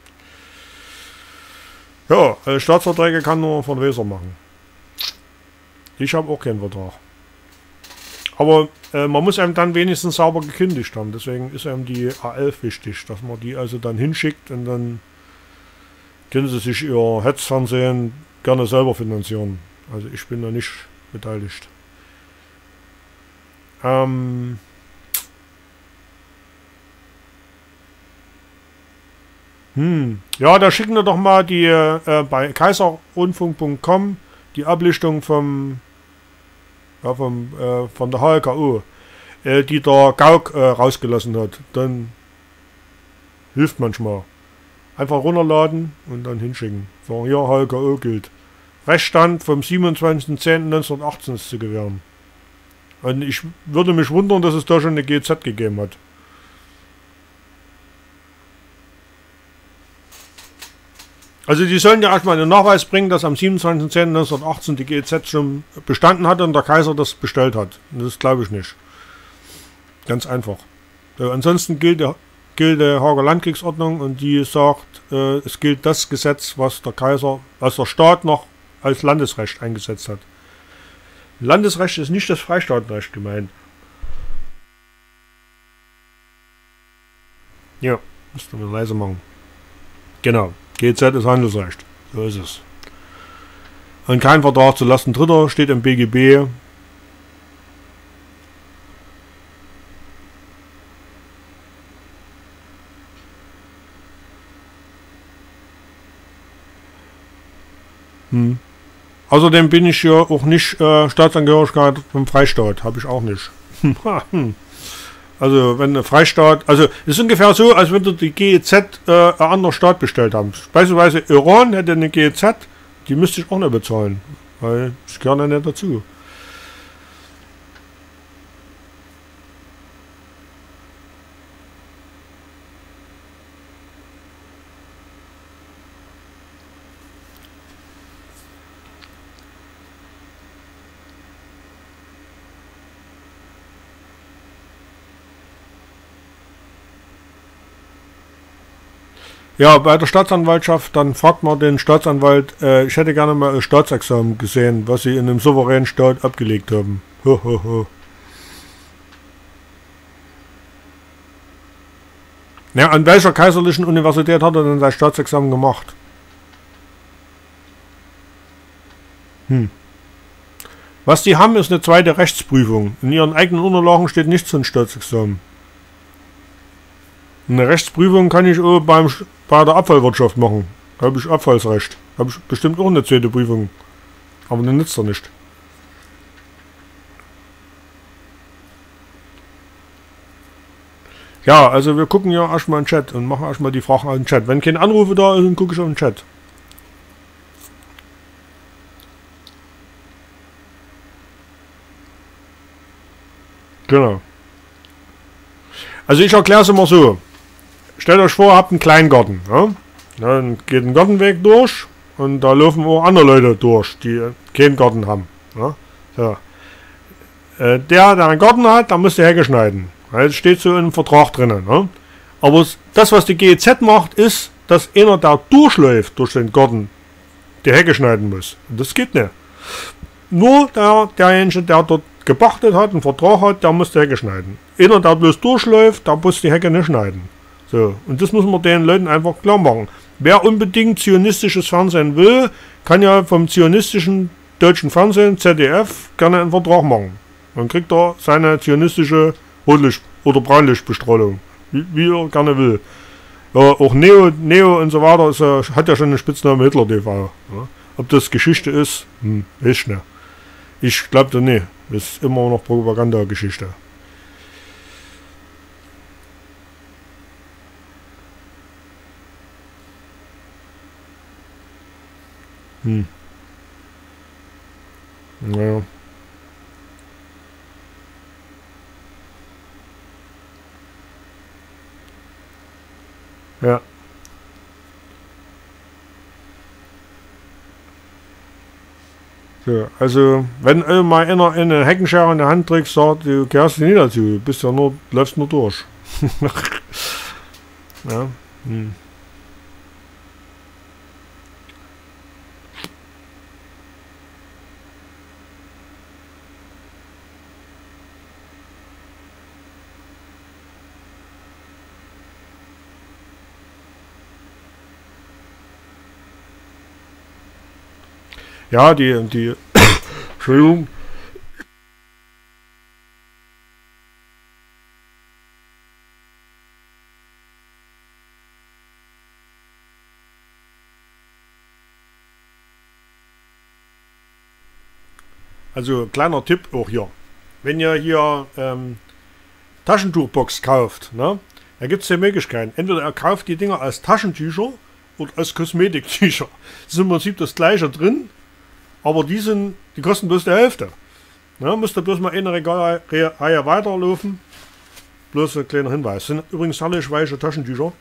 Ja, äh, Staatsverträge kann nur ein Verweser machen. Ich habe auch keinen Vertrag. Aber äh, man muss einem dann wenigstens sauber gekündigt haben. Deswegen ist einem die A elf wichtig, dass man die also dann hinschickt und dann können sie sich ihr Hetzfernsehen gerne selber finanzieren. Also ich bin da nicht beteiligt. Ähm... Hm. Ja, da schicken wir doch mal die äh, bei kaiserrundfunk punkt com die Ablichtung vom, ja, vom äh, von der H L K O, äh, die der Gauck äh, rausgelassen hat. Dann hilft manchmal. Einfach runterladen und dann hinschicken. Sagen, ja, H L K O gilt. Rechtsstand vom siebenundzwanzigsten zehnten neunzehnhundertachtzehn ist zu gewähren. Und ich würde mich wundern, dass es da schon eine G Z gegeben hat. Also die sollen ja erstmal einen Nachweis bringen, dass am siebenundzwanzigsten zehnten neunzehnhundertachtzehn die G Z schon bestanden hat und der Kaiser das bestellt hat. Und das glaube ich nicht. Ganz einfach. So, ansonsten gilt, der, gilt die Haager Landkriegsordnung und die sagt, äh, es gilt das Gesetz, was der Kaiser, was der Staat noch als Landesrecht eingesetzt hat. Landesrecht ist nicht das Freistaatenrecht gemeint. Ja, müsste man leise machen. Genau, G Z ist Handelsrecht. So ist es. Und kein Vertrag zu Lasten Dritter steht im B G B. Hm. Außerdem bin ich ja auch nicht äh, Staatsangehörigkeit vom Freistaat. Habe ich auch nicht. Also wenn ein Freistaat, also es ist ungefähr so, als wenn die G E Z äh, ein anderer Staat bestellt haben. Beispielsweise Iran hätte eine G E Z, die müsste ich auch nicht bezahlen, weil ich gehöre ja nicht dazu. Ja, bei der Staatsanwaltschaft, dann fragt man den Staatsanwalt, äh, ich hätte gerne mal ein Staatsexamen gesehen, was sie in einem souveränen Staat abgelegt haben. Ho, ho, ho. Ja, an welcher kaiserlichen Universität hat er denn sein Staatsexamen gemacht? Hm. Was die haben, ist eine zweite Rechtsprüfung. In ihren eigenen Unterlagen steht nichts von Staatsexamen. Eine Rechtsprüfung kann ich auch beim, bei der Abfallwirtschaft machen. Da habe ich Abfallsrecht. Da habe ich bestimmt auch eine zweite Prüfung. Aber eine nützt er nicht. Ja, also wir gucken ja erstmal in den Chat und machen erstmal die Fragen aus dem Chat. Wenn keine Anrufe da sind, gucke ich auf den Chat. Genau. Also ich erkläre es immer so. Stellt euch vor, ihr habt einen Kleingarten. Ja? Dann geht ein Gartenweg durch und da laufen auch andere Leute durch, die keinen Garten haben. Ja? So. Äh, der, der einen Garten hat, der muss die Hecke schneiden. Das steht so im Vertrag drinnen. Ne? Aber das, was die G E Z macht, ist, dass einer, der durchläuft durch den Garten, die Hecke schneiden muss. Und das geht nicht. Nur der, derjenige, der dort gepachtet hat, einen Vertrag hat, der muss die Hecke schneiden. Einer, der bloß durchläuft, der muss die Hecke nicht schneiden. So, und das muss man den Leuten einfach klar machen. Wer unbedingt zionistisches Fernsehen will, kann ja vom zionistischen deutschen Fernsehen, Z D F, gerne einen Vertrag machen. Dann kriegt er seine zionistische Rotlicht- oder Braunlichtbestrahlung, wie, wie er gerne will. Ja, auch Neo, Neo und so weiter ist ja, hat ja schon einen Spitznamen Hitler T V. Ja. Ob das Geschichte ist, hm, weiß ich nicht. Ich glaube da nicht. Das ist immer noch Propagandageschichte. Hm. Naja. Ja. So, also, wenn äh, mal einer eine Heckenschere in der Hand trägt, sagt, du gehörst nicht dazu, du bist ja nur, läufst nur durch. Ja. Hm. Ja, die, die, Entschuldigung. Also, kleiner Tipp auch hier. Wenn ihr hier ähm, Taschentuchbox kauft, ne, da gibt es zwei Möglichkeiten. Entweder ihr kauft die Dinger als Taschentücher oder als Kosmetiktücher. Das ist im Prinzip das gleiche drin, aber die sind, die kosten bloß die Hälfte. Ja, müsst ihr bloß mal eine Regalreihe weiterlaufen. Bloß ein kleiner Hinweis. Das sind übrigens herrlich weiche Taschentücher.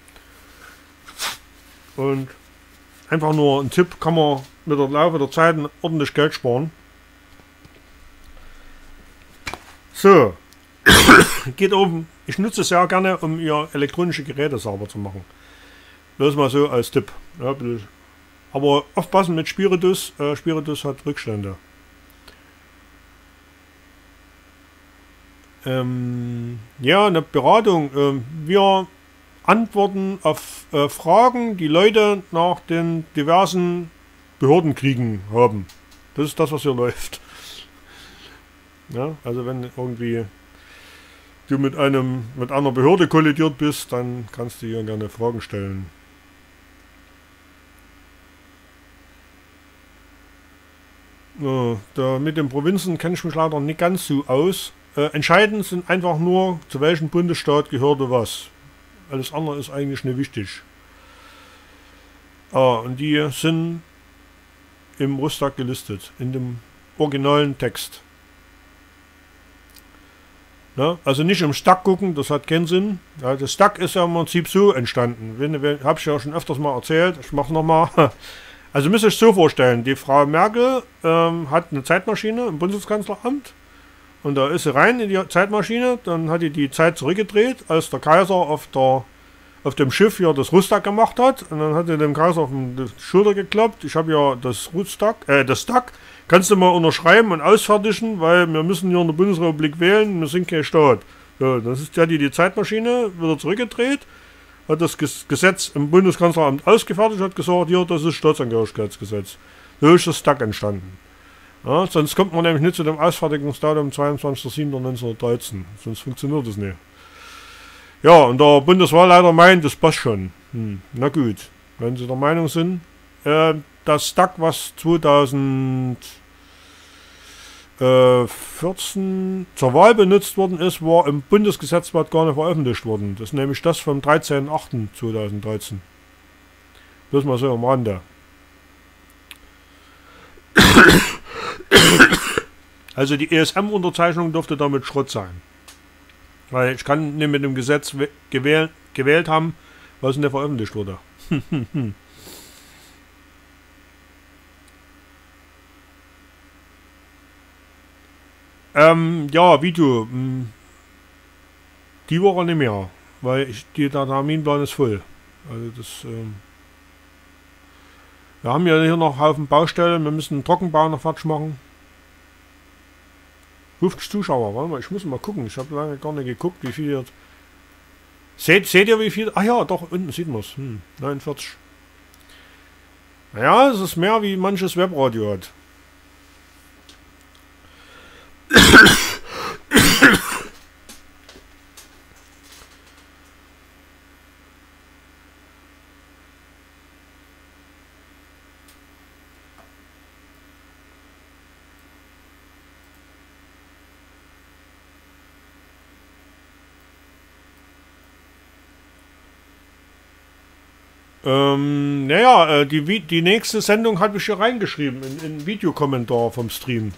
Und einfach nur ein Tipp, kann man mit der Laufe der Zeit ordentlich Geld sparen. So. Geht oben. Ich nutze es sehr gerne, um ihr elektronische Geräte sauber zu machen. Bloß mal so als Tipp. Ja, aber aufpassen mit Spiritus. Äh, Spiritus hat Rückstände. Ähm, ja, eine Beratung. Ähm, wir antworten auf äh, Fragen, die Leute nach den diversen Behördenkriegen haben. Das ist das, was hier läuft. Ja, also wenn irgendwie du mit einem mit einer Behörde kollidiert bist, dann kannst du hier gerne Fragen stellen. Ja, da mit den Provinzen kenne ich mich leider nicht ganz so aus. Äh, entscheidend sind einfach nur, zu welchem Bundesstaat gehörte was. Alles andere ist eigentlich nicht wichtig. Ah, und die sind im Rustag gelistet, in dem originalen Text. Ja, also nicht im Stack gucken, das hat keinen Sinn. Ja, das Stack ist ja im Prinzip so entstanden. Habe ich ja schon öfters mal erzählt. Ich mache es nochmal. Also müsst ihr euch so vorstellen, die Frau Merkel ähm, hat eine Zeitmaschine im Bundeskanzleramt. Und da ist sie rein in die Zeitmaschine, dann hat die die Zeit zurückgedreht, als der Kaiser auf, der, auf dem Schiff hier das Rustag gemacht hat. Und dann hat er dem Kaiser auf die Schulter gekloppt. Ich habe ja das Rustag, äh, das Stack. Kannst du mal unterschreiben und ausfertigen, weil wir müssen hier in der Bundesrepublik wählen, wir sind kein Staat. So, das ist ja die, die Zeitmaschine, wieder zurückgedreht, hat das Gesetz im Bundeskanzleramt ausgefertigt, hat gesagt, hier, das ist Staatsangehörigkeitsgesetz. So ist das Stack entstanden. Ja, sonst kommt man nämlich nicht zu dem Ausfertigungsdatum zweiundzwanzigster siebter neunzehnhundertdreizehn. Sonst funktioniert das nicht. Ja, und der Bundeswahlleiter meint, das passt schon. Hm, na gut, wenn Sie der Meinung sind. Äh, das Stack, was zweitausendvierzehn zur Wahl benutzt worden ist, war im Bundesgesetzblatt gar nicht veröffentlicht worden. Das ist nämlich das vom dreizehnten achten zweitausenddreizehn. Bloß mal so am Rande. Also die E S M-Unterzeichnung dürfte damit Schrott sein. Weil ich kann nicht mit dem Gesetz gewähl gewählt haben, was nicht veröffentlicht wurde. ähm, ja, Video. Die Woche nicht mehr. Weil ich, die, der Terminplan ist voll. Also das... Ähm Wir haben ja hier noch einen Haufen Baustellen. Wir müssen einen Trockenbau noch fertig machen. fünfzig Zuschauer, warte mal, ich muss mal gucken. Ich habe lange gar nicht geguckt, wie viel jetzt. Seht, seht ihr, wie viel? Ach ja, doch, unten sieht man es. Hm, neunundvierzig. Naja, es ist mehr, wie manches Webradio hat. Ähm, naja, äh, die, die nächste Sendung habe ich hier reingeschrieben, in, in Videokommentar vom Stream.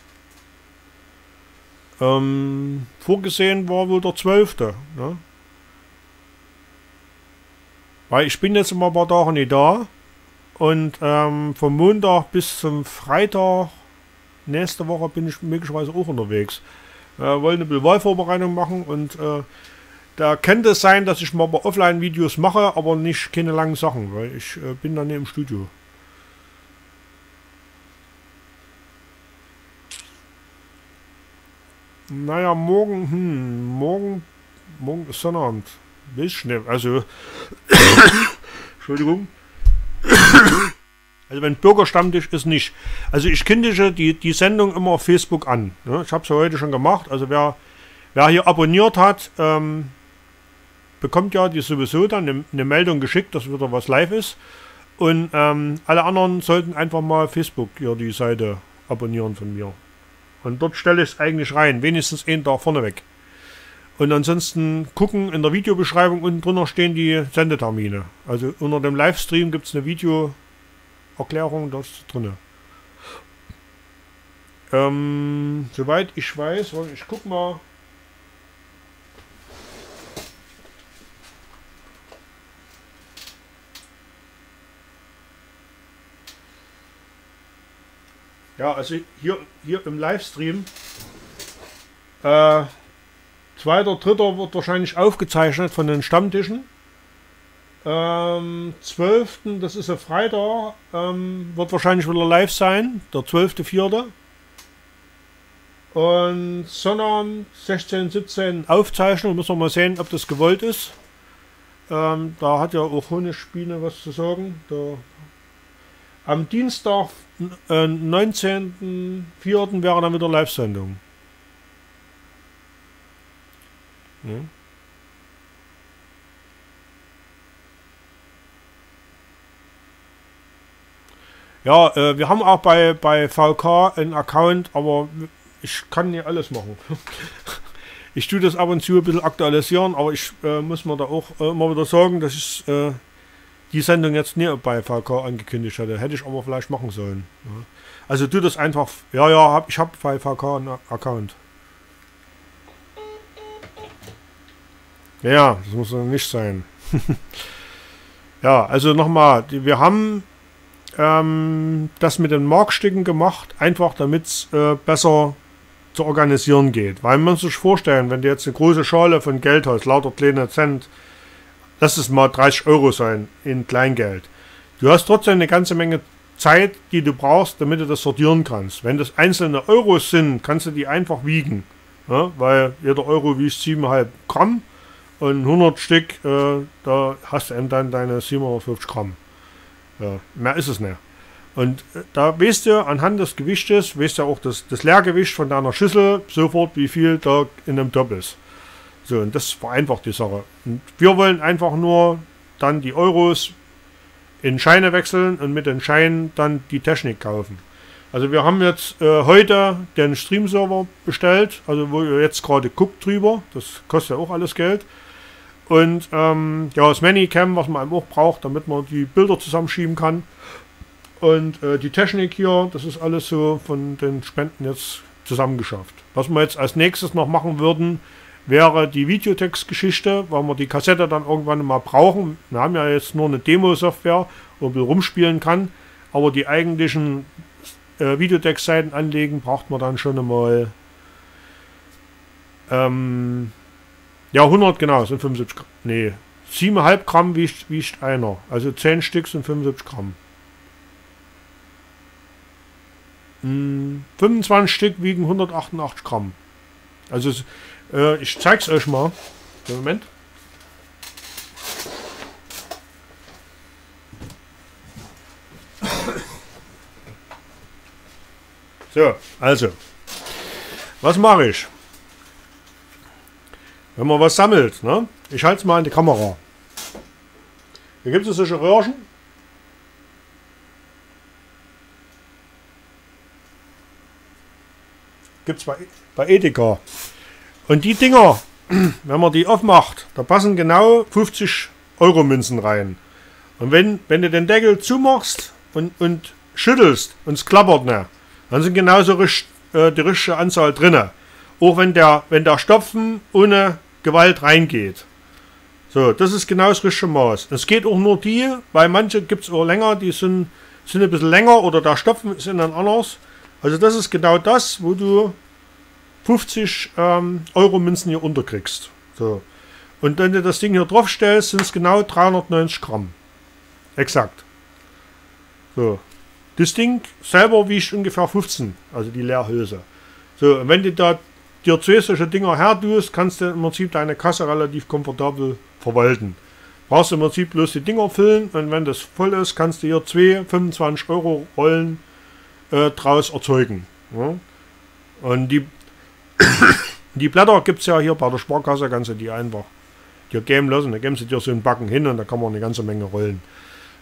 Ähm, vorgesehen war wohl der zwölfte Ne? Weil ich bin jetzt immer ein paar Tage nicht da. Und ähm, vom Montag bis zum Freitag nächste Woche bin ich möglicherweise auch unterwegs. Wir wollen eine Wahlvorbereitung machen und äh, da könnte es sein, dass ich mal Offline-Videos mache, aber nicht keine langen Sachen, weil ich äh, bin dann nicht im Studio. Naja, morgen, hm, morgen, morgen ist Sonnabend. Weiß ich nicht, also, Entschuldigung. Also wenn Bürgerstammtisch ist nicht. Also ich kündige die, die Sendung immer auf Facebook an. Ne? Ich habe es ja heute schon gemacht. Also wer, wer hier abonniert hat, ähm, bekommt ja die sowieso dann eine, eine Meldung geschickt, dass wieder was live ist. Und ähm, alle anderen sollten einfach mal Facebook hier die Seite abonnieren von mir. Und dort stelle ich es eigentlich rein, wenigstens einen Tag vorneweg. Und ansonsten gucken, in der Videobeschreibung unten drunter stehen die Sendetermine. Also unter dem Livestream gibt es eine Videoerklärung, das ist drin. Ähm, soweit ich weiß, ich guck mal. Ja, also hier, hier im Livestream, äh, zweiter, dritter wird wahrscheinlich aufgezeichnet von den Stammtischen. Ähm, zwölften, das ist ein Freitag, ähm, wird wahrscheinlich wieder live sein, der zwölfte vierte Und Sonntag, sechzehn, siebzehn Aufzeichnung, müssen wir mal sehen, ob das gewollt ist. Ähm, da hat ja auch Honigbiene was zu sagen. Da am Dienstag, äh, neunzehnten vierten wäre dann wieder Live-Sendung. Ja, ja äh, wir haben auch bei, bei V K einen Account, aber ich kann nicht alles machen. Ich tue das ab und zu ein bisschen aktualisieren, aber ich äh, muss mir da auch äh, immer wieder sagen, dass ich äh, die Sendung jetzt nie bei V K angekündigt hatte. Hätte ich aber vielleicht machen sollen. Ja. Also tu das einfach. Ja, ja, hab, ich habe bei V K einen Account. Ja, das muss nicht sein. Ja, also nochmal, wir haben ähm, das mit den Markstücken gemacht, einfach damit es äh, besser zu organisieren geht. Weil man sich vorstellen, wenn du jetzt eine große Schale von Geld hast, lauter kleine Cent, lass es mal dreißig Euro sein in Kleingeld. Du hast trotzdem eine ganze Menge Zeit, die du brauchst, damit du das sortieren kannst. Wenn das einzelne Euros sind, kannst du die einfach wiegen. Ja, weil jeder Euro wiegt sieben Komma fünf Gramm und hundert Stück, äh, da hast du eben dann deine siebenhundertfünfzig Gramm. Ja, mehr ist es nicht. Und äh, da weißt du anhand des Gewichtes, weißt du auch das, das Leergewicht von deiner Schüssel sofort, wie viel da in einem Topf ist. So, und das vereinfacht die Sache. Und wir wollen einfach nur dann die Euros in Scheine wechseln und mit den Scheinen dann die Technik kaufen. Also wir haben jetzt äh, heute den Stream-Server bestellt, also wo ihr jetzt gerade guckt drüber, das kostet ja auch alles Geld. Und ähm, ja, das Manycam, was man auch braucht, damit man die Bilder zusammenschieben kann. Und äh, die Technik hier, das ist alles so von den Spenden jetzt zusammengeschafft. Was wir jetzt als nächstes noch machen würden, wäre die Videotext-Geschichte, weil wir die Kassette dann irgendwann mal brauchen. Wir haben ja jetzt nur eine Demo-Software, wo man rumspielen kann, aber die eigentlichen äh, Videotext-Seiten anlegen, braucht man dann schon einmal ähm, ja, hundert, genau, sind fünfundsiebzig Gramm. Nee, sieben Komma fünf Gramm wiegt, wiegt einer. Also zehn Stück sind fünfundsiebzig Gramm. Hm, fünfundzwanzig Stück wiegen hundertachtundachtzig Gramm. Also äh, ich zeig's euch mal. Moment. So, also. Was mache ich? Wenn man was sammelt, ne? Ich halte es mal in die Kamera. Hier gibt es solche Röhrchen. Gibt es bei, bei Edeka. Und die Dinger, wenn man die aufmacht, da passen genau fünfzig Euro Münzen rein. Und wenn, wenn du den Deckel zumachst und, und schüttelst und es klappert nicht, dann sind genauso richt, äh, die richtige Anzahl drin. Auch wenn der, wenn der Stopfen ohne Gewalt reingeht. So, das ist genau das richtige Maß. Es geht auch nur die, weil manche gibt es auch länger, die sind, sind ein bisschen länger oder der Stopfen ist dann anders. Also das ist genau das, wo du fünfzig ähm, Euro Münzen hier unterkriegst. So. Und wenn du das Ding hier drauf stellst, sind es genau dreihundertneunzig Gramm. Exakt. So. Das Ding selber wiegt ungefähr fünfzehn, also die Leerhülse. So, und wenn du da dir zwei solche Dinger her tust, kannst du im Prinzip deine Kasse relativ komfortabel verwalten. Brauchst du im Prinzip bloß die Dinger füllen und wenn das voll ist, kannst du hier zwei fünfundzwanzig Euro Rollen äh, draus erzeugen. Ja? Und die, die Blätter gibt es ja hier bei der Sparkasse, kannst du die einfach dir geben lassen. Da geben sie dir so einen Backen hin und da kann man eine ganze Menge rollen.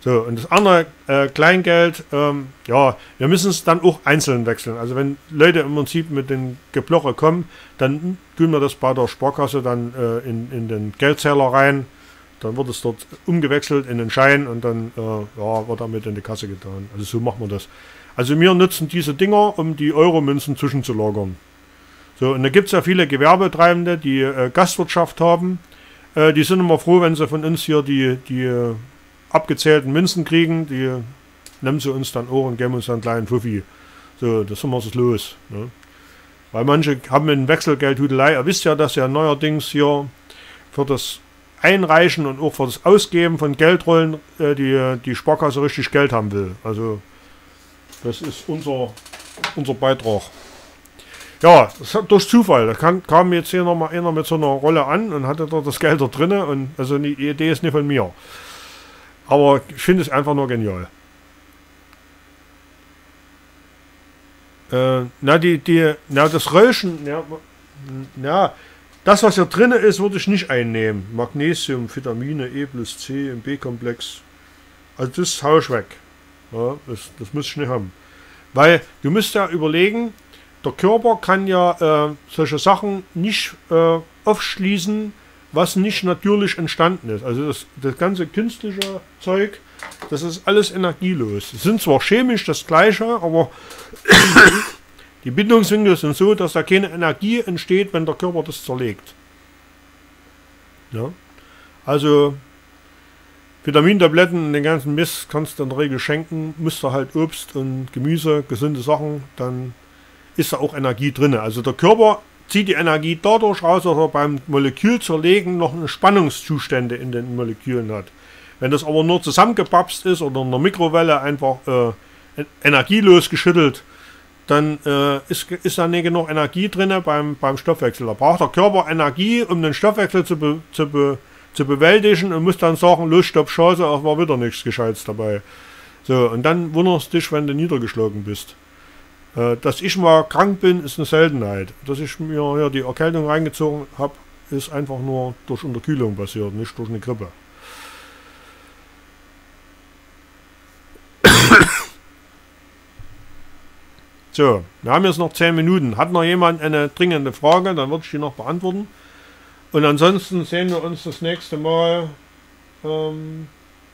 So, und das andere äh, Kleingeld, ähm, ja, wir müssen es dann auch einzeln wechseln. Also wenn Leute im Prinzip mit den Gebloche kommen, dann tun wir das bei der Sparkasse dann äh, in, in den Geldzähler rein. Dann wird es dort umgewechselt in den Schein und dann äh, ja, wird damit in die Kasse getan. Also so machen wir das. Also wir nutzen diese Dinger, um die Euro-Münzen zwischenzulagern. So, und da gibt es ja viele Gewerbetreibende, die äh, Gastwirtschaft haben. Äh, die sind immer froh, wenn sie von uns hier die, die äh, abgezählten Münzen kriegen. Die nehmen sie uns dann auch und geben uns dann einen kleinen Fuffi. So, das sind wir es los. Ne? Weil manche haben einen Wechselgeldhudelei. Ihr wisst ja, dass ja neuerdings hier für das Einreichen und auch für das Ausgeben von Geldrollen äh, die, die Sparkasse richtig Geld haben will. Also das ist unser, unser Beitrag. Ja, das hat durch Zufall. Da kann, kam jetzt hier nochmal einer mit so einer Rolle an und hatte dort das Geld da drin. Und also die Idee ist nicht von mir. Aber ich finde es einfach nur genial. Äh, na, die, die, na, das Röllchen, ja, ja, das, was hier drin ist, würde ich nicht einnehmen. Magnesium, Vitamine, E plus C im B-Komplex. Also das haue ich weg. Ja, das, das muss ich nicht haben. Weil du musst ja überlegen, der Körper kann ja äh, solche Sachen nicht äh, aufschließen, was nicht natürlich entstanden ist. Also das, das ganze künstliche Zeug, das ist alles energielos. Es sind zwar chemisch das gleiche, aber die Bindungswinkel sind so, dass da keine Energie entsteht, wenn der Körper das zerlegt. Ja? Also Vitamintabletten und den ganzen Mist kannst du in der Regel schenken, musst du halt Obst und Gemüse, gesunde Sachen, dann ist da auch Energie drin. Also der Körper zieht die Energie dadurch raus, dass er beim Molekülzerlegen noch eine Spannungszustände in den Molekülen hat. Wenn das aber nur zusammengepapst ist oder in der Mikrowelle einfach äh, energielos geschüttelt, dann äh, ist, ist da nicht genug Energie drin beim, beim Stoffwechsel. Da braucht der Körper Energie, um den Stoffwechsel zu, be, zu, be, zu bewältigen und muss dann sagen, los, stopp, Chance, es war wieder nichts Gescheites dabei. So, und dann wunderst du dich, wenn du niedergeschlagen bist. Äh, dass ich mal krank bin, ist eine Seltenheit. Dass ich mir hier die Erkältung reingezogen habe, ist einfach nur durch Unterkühlung passiert, nicht durch eine Grippe. So, wir haben jetzt noch zehn Minuten. Hat noch jemand eine dringende Frage, dann würde ich die noch beantworten. Und ansonsten sehen wir uns das nächste Mal. Ähm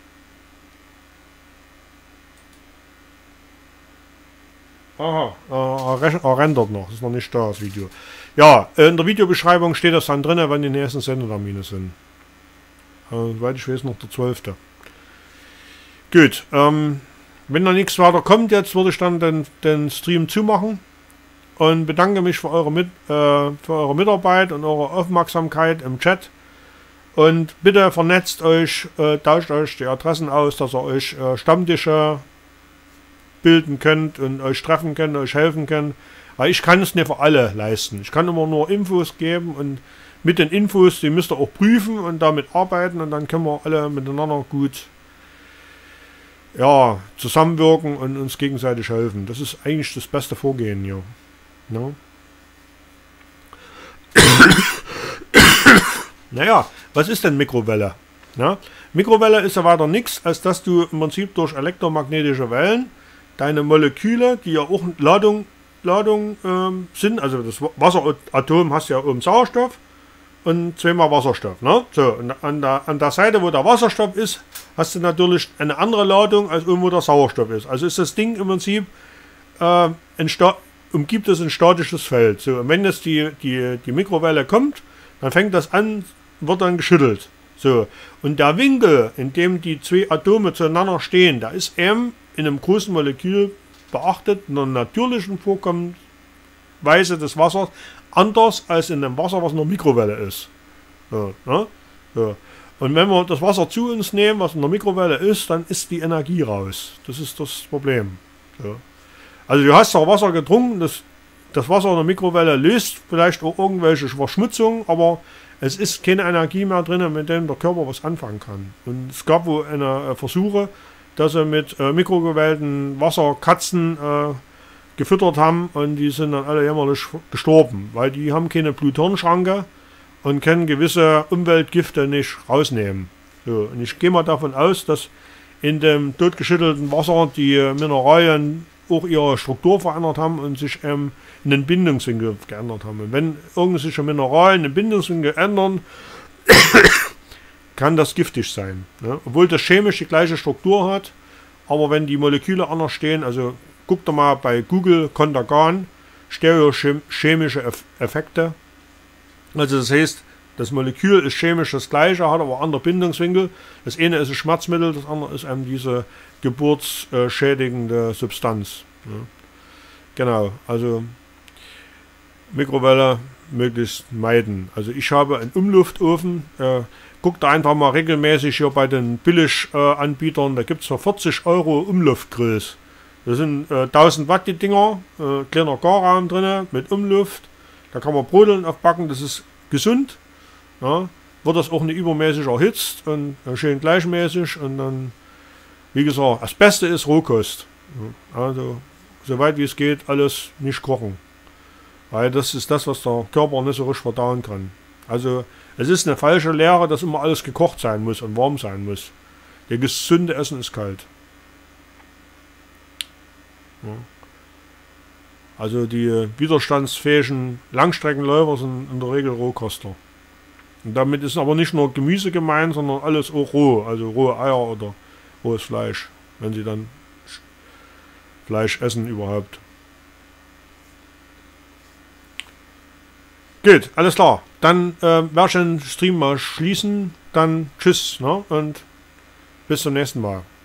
Aha, er, er rendert noch, ist noch nicht da, das Video. Ja, in der Videobeschreibung steht das dann drin, wann die nächsten Sendetermine sind. Äh, soweit ich weiß, noch der zwölfte Gut, ähm, wenn noch nichts weiter kommt, jetzt würde ich dann den, den Stream zumachen und bedanke mich für eure, Mit, äh, für eure Mitarbeit und eure Aufmerksamkeit im Chat. Und bitte vernetzt euch, äh, tauscht euch die Adressen aus, dass ihr euch äh, Stammtische bilden könnt und euch treffen könnt, euch helfen könnt. Weil ich kann es nicht für alle leisten. Ich kann immer nur Infos geben und mit den Infos, die müsst ihr auch prüfen und damit arbeiten und dann können wir alle miteinander gut ja, zusammenwirken und uns gegenseitig helfen. Das ist eigentlich das beste Vorgehen hier. Ja. Naja, was ist denn Mikrowelle? Ja, Mikrowelle ist ja weiter nichts, als dass du im Prinzip durch elektromagnetische Wellen deine Moleküle, die ja auch Ladung, Ladung ähm, sind, also das Wasseratom hast ja oben Sauerstoff und zweimal Wasserstoff. Ne? So, und an der, an der Seite, wo der Wasserstoff ist, hast du natürlich eine andere Ladung, als oben, wo der Sauerstoff ist. Also ist das Ding im Prinzip, äh, ein umgibt es ein statisches Feld. So, und wenn jetzt die, die, die Mikrowelle kommt, dann fängt das an, wird dann geschüttelt. So, und der Winkel, in dem die zwei Atome zueinander stehen, da ist eben in einem großen Molekül beachtet, in einer natürlichen Vorkommensweise des Wassers, anders als in dem Wasser, was in der Mikrowelle ist. So, ne? So. Und wenn wir das Wasser zu uns nehmen, was in der Mikrowelle ist, dann ist die Energie raus. Das ist das Problem. So. Also du hast doch Wasser getrunken, das, das Wasser in der Mikrowelle löst vielleicht auch irgendwelche Verschmutzungen, aber es ist keine Energie mehr drin, mit der der Körper was anfangen kann. Und es gab wohl eine äh, Versuche, dass sie mit äh, mikrowellten Wasserkatzen äh, gefüttert haben und die sind dann alle jämmerlich gestorben, weil die haben keine Blut-Hirn-Schranke und können gewisse Umweltgifte nicht rausnehmen. So, und ich gehe mal davon aus, dass in dem totgeschüttelten Wasser die Mineralien auch ihre Struktur verändert haben und sich ähm, in den Bindungswinkel geändert haben. Und wenn irgendwelche Mineralien den Bindungswinkel ändern, kann das giftig sein. Ne? Obwohl das chemisch die gleiche Struktur hat, aber wenn die Moleküle anders stehen, also guckt doch mal bei Google Kontergan, stereochemische Effekte. Also das heißt, das Molekül ist chemisch das gleiche, hat aber andere Bindungswinkel. Das eine ist ein Schmerzmittel, das andere ist eben diese geburtsschädigende Substanz. Ja. Genau, also Mikrowelle möglichst meiden. Also ich habe einen Umluftofen, äh, guckt einfach mal regelmäßig hier bei den Billiganbietern, äh, da gibt es für vierzig Euro Umluftgrills. Das sind äh, tausend Watt die Dinger, äh, kleiner Garraum drin mit Umluft, da kann man Brodeln aufbacken, das ist gesund. Ja, wird das auch nicht übermäßig erhitzt und äh, schön gleichmäßig und dann, wie gesagt, das Beste ist Rohkost. Ja, also, soweit wie es geht, alles nicht kochen. Weil das ist das, was der Körper nicht so richtig verdauen kann. Also, es ist eine falsche Lehre, dass immer alles gekocht sein muss und warm sein muss. Der gesunde Essen ist kalt. Ja. Also, die widerstandsfähigen Langstreckenläufer sind in der Regel Rohkoster. Und damit ist aber nicht nur Gemüse gemeint, sondern alles auch roh, also rohe Eier oder rohes Fleisch, wenn sie dann Fleisch essen überhaupt. Gut, alles klar. Dann äh, werde ich den Stream mal schließen. Dann tschüss, ne? Und bis zum nächsten Mal.